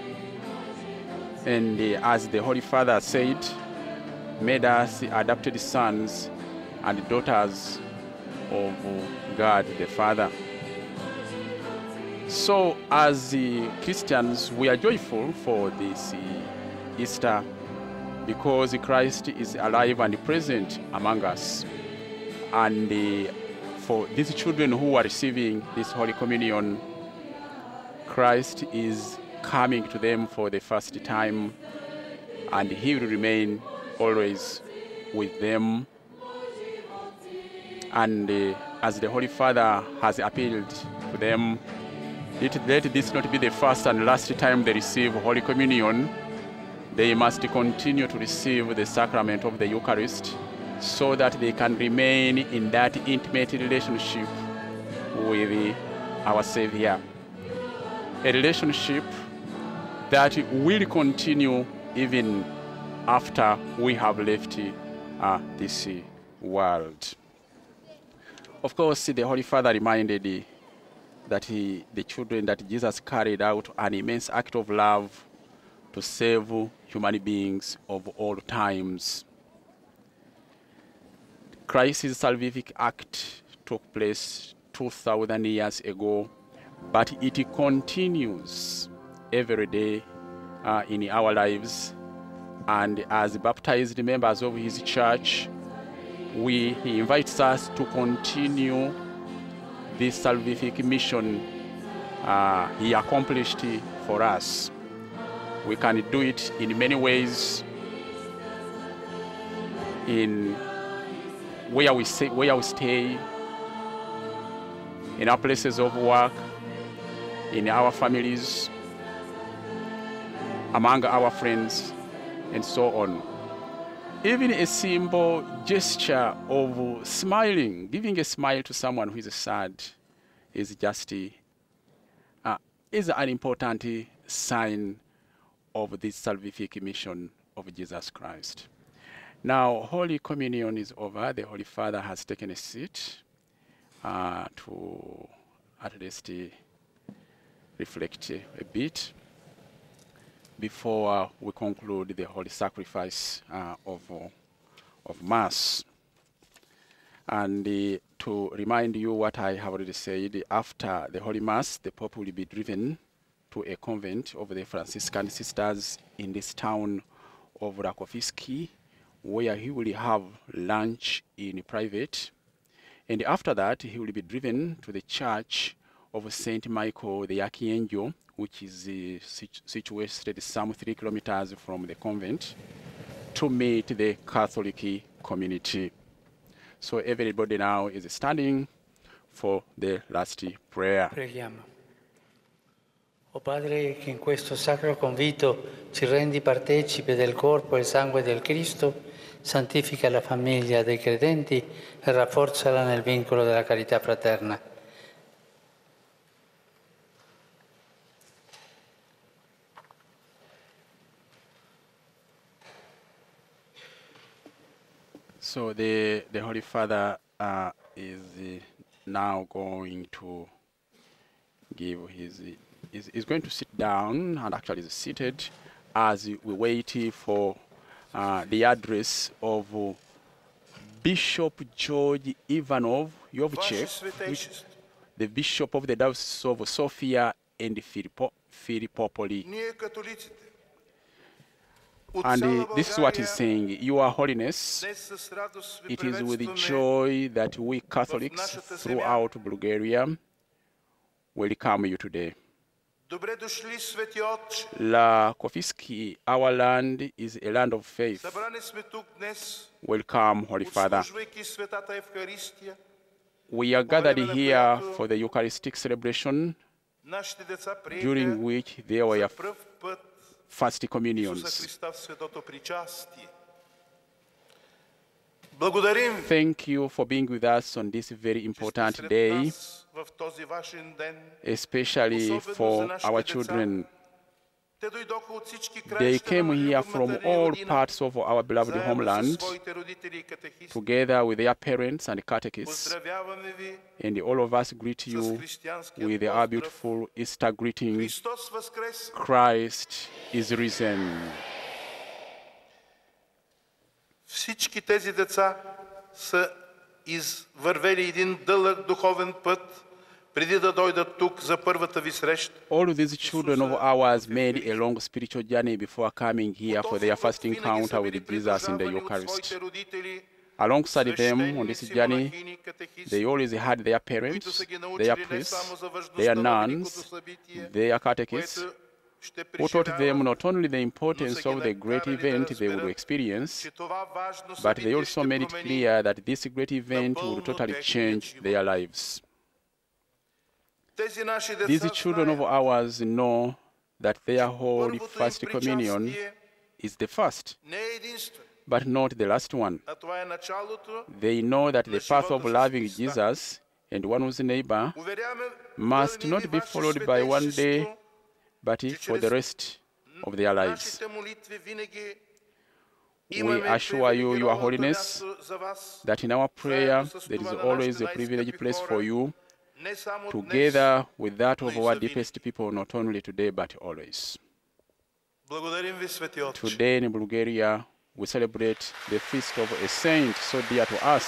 and as the Holy Father said, made us adopted sons and daughters of God the Father. So as Christians, we are joyful for this Easter because Christ is alive and present among us. And for these children who are receiving this Holy Communion, Christ is coming to them for the first time, and he will remain always with them. And as the Holy Father has appealed to them, let this not be the first and last time they receive Holy Communion. They must continue to receive the sacrament of the Eucharist so that they can remain in that intimate relationship with our Savior. A relationship that will continue even after we have left this world. Of course, the Holy Father reminded that the children that Jesus carried out an immense act of love to save human beings of all times. Christ's salvific act took place 2,000 years ago, but it continues every day in our lives. And as baptized members of his church, he invites us to continue this salvific mission he accomplished for us. We can do it in many ways, in where we stay, in our places of work, in our families, among our friends, and so on. Even a simple gesture of smiling, giving a smile to someone who is sad, is just is an important sign of this salvific mission of Jesus Christ. Now, Holy Communion is over. The Holy Father has taken a seat, to at least reflect a bit before we conclude the holy sacrifice of Mass. And to remind you what I have already said, after the Holy Mass, the Pope will be driven to a convent of the Franciscan sisters in this town of Rakovsky, where he will have lunch in private. And after that, he will be driven to the church of St. Michael the Archangel, which is situated some 3 kilometers from the convent, to meet the Catholic community. So everybody now is standing for the last prayer. Preghiamo. O Padre, che in questo sacro convito ci rendi partecipe del corpo e sangue del Cristo, santifica la famiglia dei credenti e rafforzala nel vincolo della carità fraterna. So the Holy Father is now going to give is going to sit down, and actually is seated as we wait for the address of Bishop George Ivanov Yovchek, the Bishop of the Diocese of Sofia and Philippopoli. And this is what he's saying: Your Holiness, it is with joy that we Catholics throughout Bulgaria welcome you today. Rakovsky, our land is a land of faith. Welcome, Holy Father. We are gathered here for the Eucharistic celebration, during which there were first communions. Thank you for being with us on this very important day, especially for our children. They came here from all parts of our beloved homeland, together with their parents and catechists, and all of us greet you with our beautiful Easter greeting: Christ is risen. Всички тези деца са извървели един дълъг духовен път преди да дойдат тук за първата ви среща. All these children of ours made a long spiritual journey before coming here for their first encounter with Jesus in the Eucharist. Alongside them on this journey, they always had their parents, their priests, their nuns, their catechists, who taught them not only the importance of the great event they would experience, but they also made it clear that this great event would totally change their lives. These children of ours know that their holy first communion is the first, but not the last one. They know that the path of loving Jesus and one's neighbor must not be followed by one day, but for the rest of their lives. We assure you, Your Holiness, that in our prayer there is always a privileged place for you, together with that of our deepest people, not only today but always. Today in Bulgaria, we celebrate the feast of a saint so dear to us.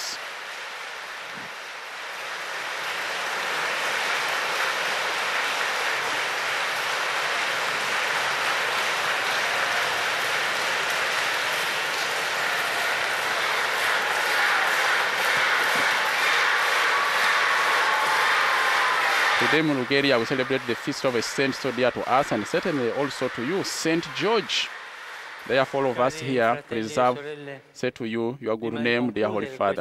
Today in Bulgaria, we celebrate the feast of a saint so dear to us, and certainly also to you, Saint George. Therefore, all of us here preserve, say to you, your good name, dear Holy Father.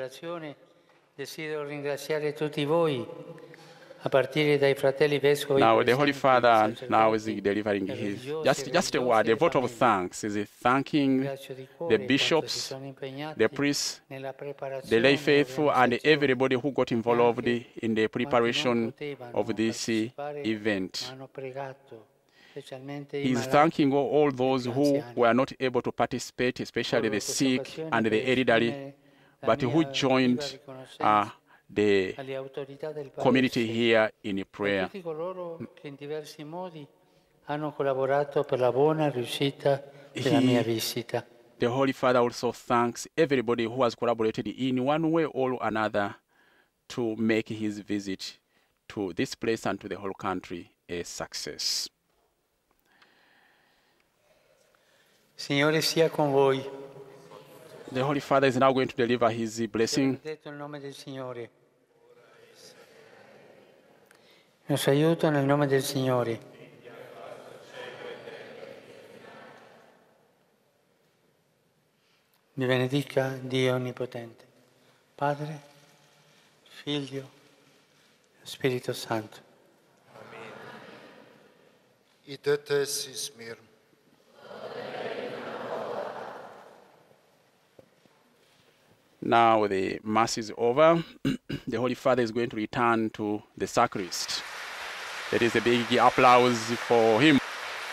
Now, the Holy Father now is delivering his, just a word, a vote of thanks. Is thanking the bishops, the priests, the lay faithful, and everybody who got involved in the preparation of this event. He's thanking all those who were not able to participate, especially the sick and the elderly, but who joined the alle autorità del community Paese here in e prayer. tutti coloro che in diversi modi hanno collaborato per la buona riuscita della mia visita. The Holy Father also thanks everybody who has collaborated in one way or another to make his visit to this place and to the whole country a success. Signore sia con voi. The Holy Father is now going to deliver his blessing. Benedetto il nome del Signore. Nos aiuto nel nome del Signore. Vi benedica Dio Onnipotente, Padre, Figlio, Spirito Santo. Идете си с мир. Now the Mass is over. The Holy Father is going to return to the sacrist. There is a big applause for him.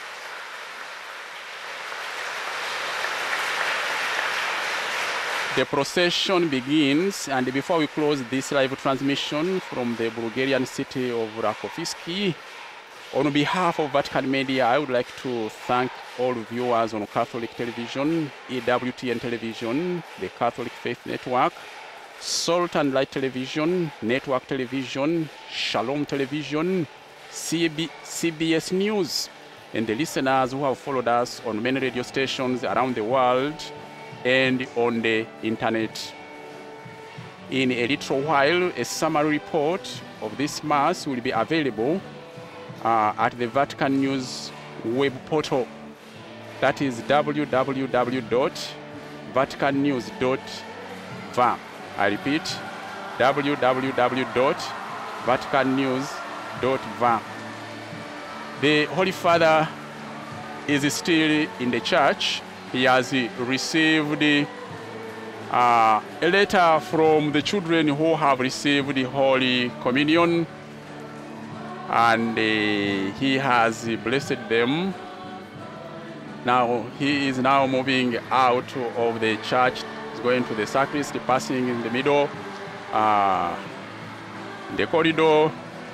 The procession begins, and before we close this live transmission from the Bulgarian city of Rakovsky, on behalf of Vatican Media, I would like to thank all viewers on Catholic Television, EWTN Television, the Catholic Faith Network, Salt and Light Television, Network Television, Shalom Television, CBS News, and the listeners who have followed us on many radio stations around the world and on the internet. In a little while, a summary report of this Mass will be available at the Vatican News web portal. That is www.vaticannews.va. I repeat, www.vaticannews.va. The Holy Father is still in the church. He has received a letter from the children who have received the Holy Communion, and he has blessed them. Now he is now moving out of the church. He's going to the sacristy, passing in the middle, the corridor,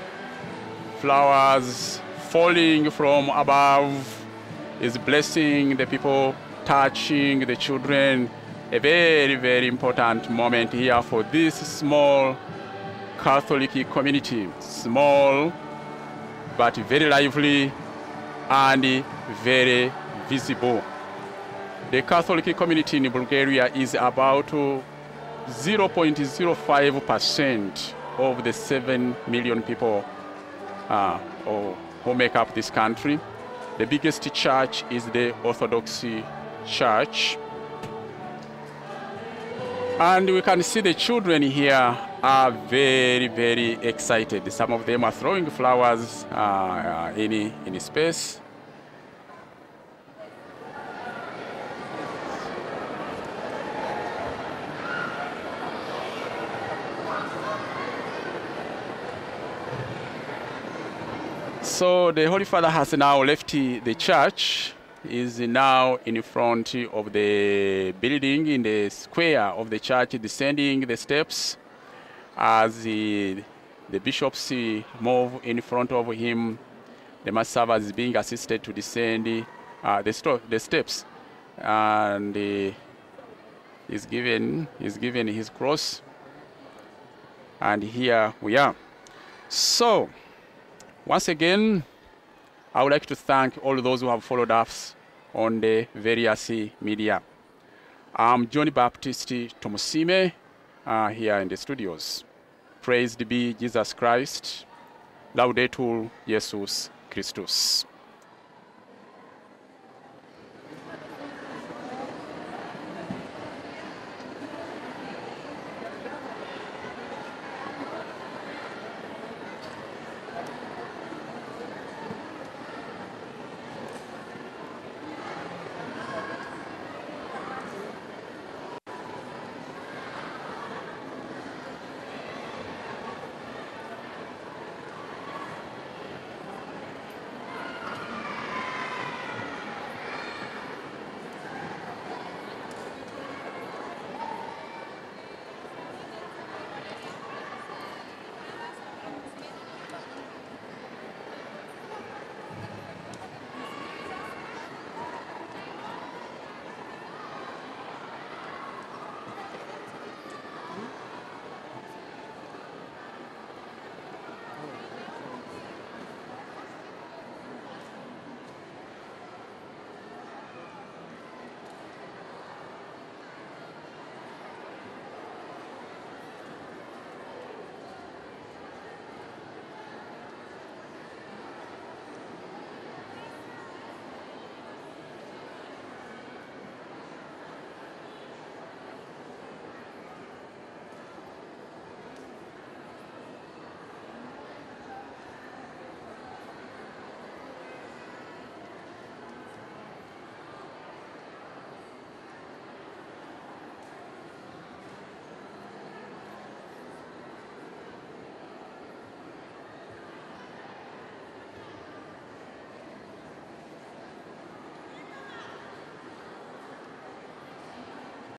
flowers falling from above, is blessing the people, touching the children. A very, very important moment here for this small Catholic community. Small, but very lively and very visible. The Catholic community in Bulgaria is about 0.05% of the 7 million people who make up this country. The biggest church is the Orthodox Church. And we can see the children here are very, very excited. Some of them are throwing flowers in space. So the Holy Father has now left the church, is now in front of the building in the square of the church, descending the steps as the bishops move in front of him. The Mass server is being assisted to descend the steps, and he's given his cross, and here we are. So once again, I would like to thank all those who have followed us on the various media. I'm John Baptist Tomusime here in the studios. Praised be Jesus Christ. Laudetur Jesus Christus.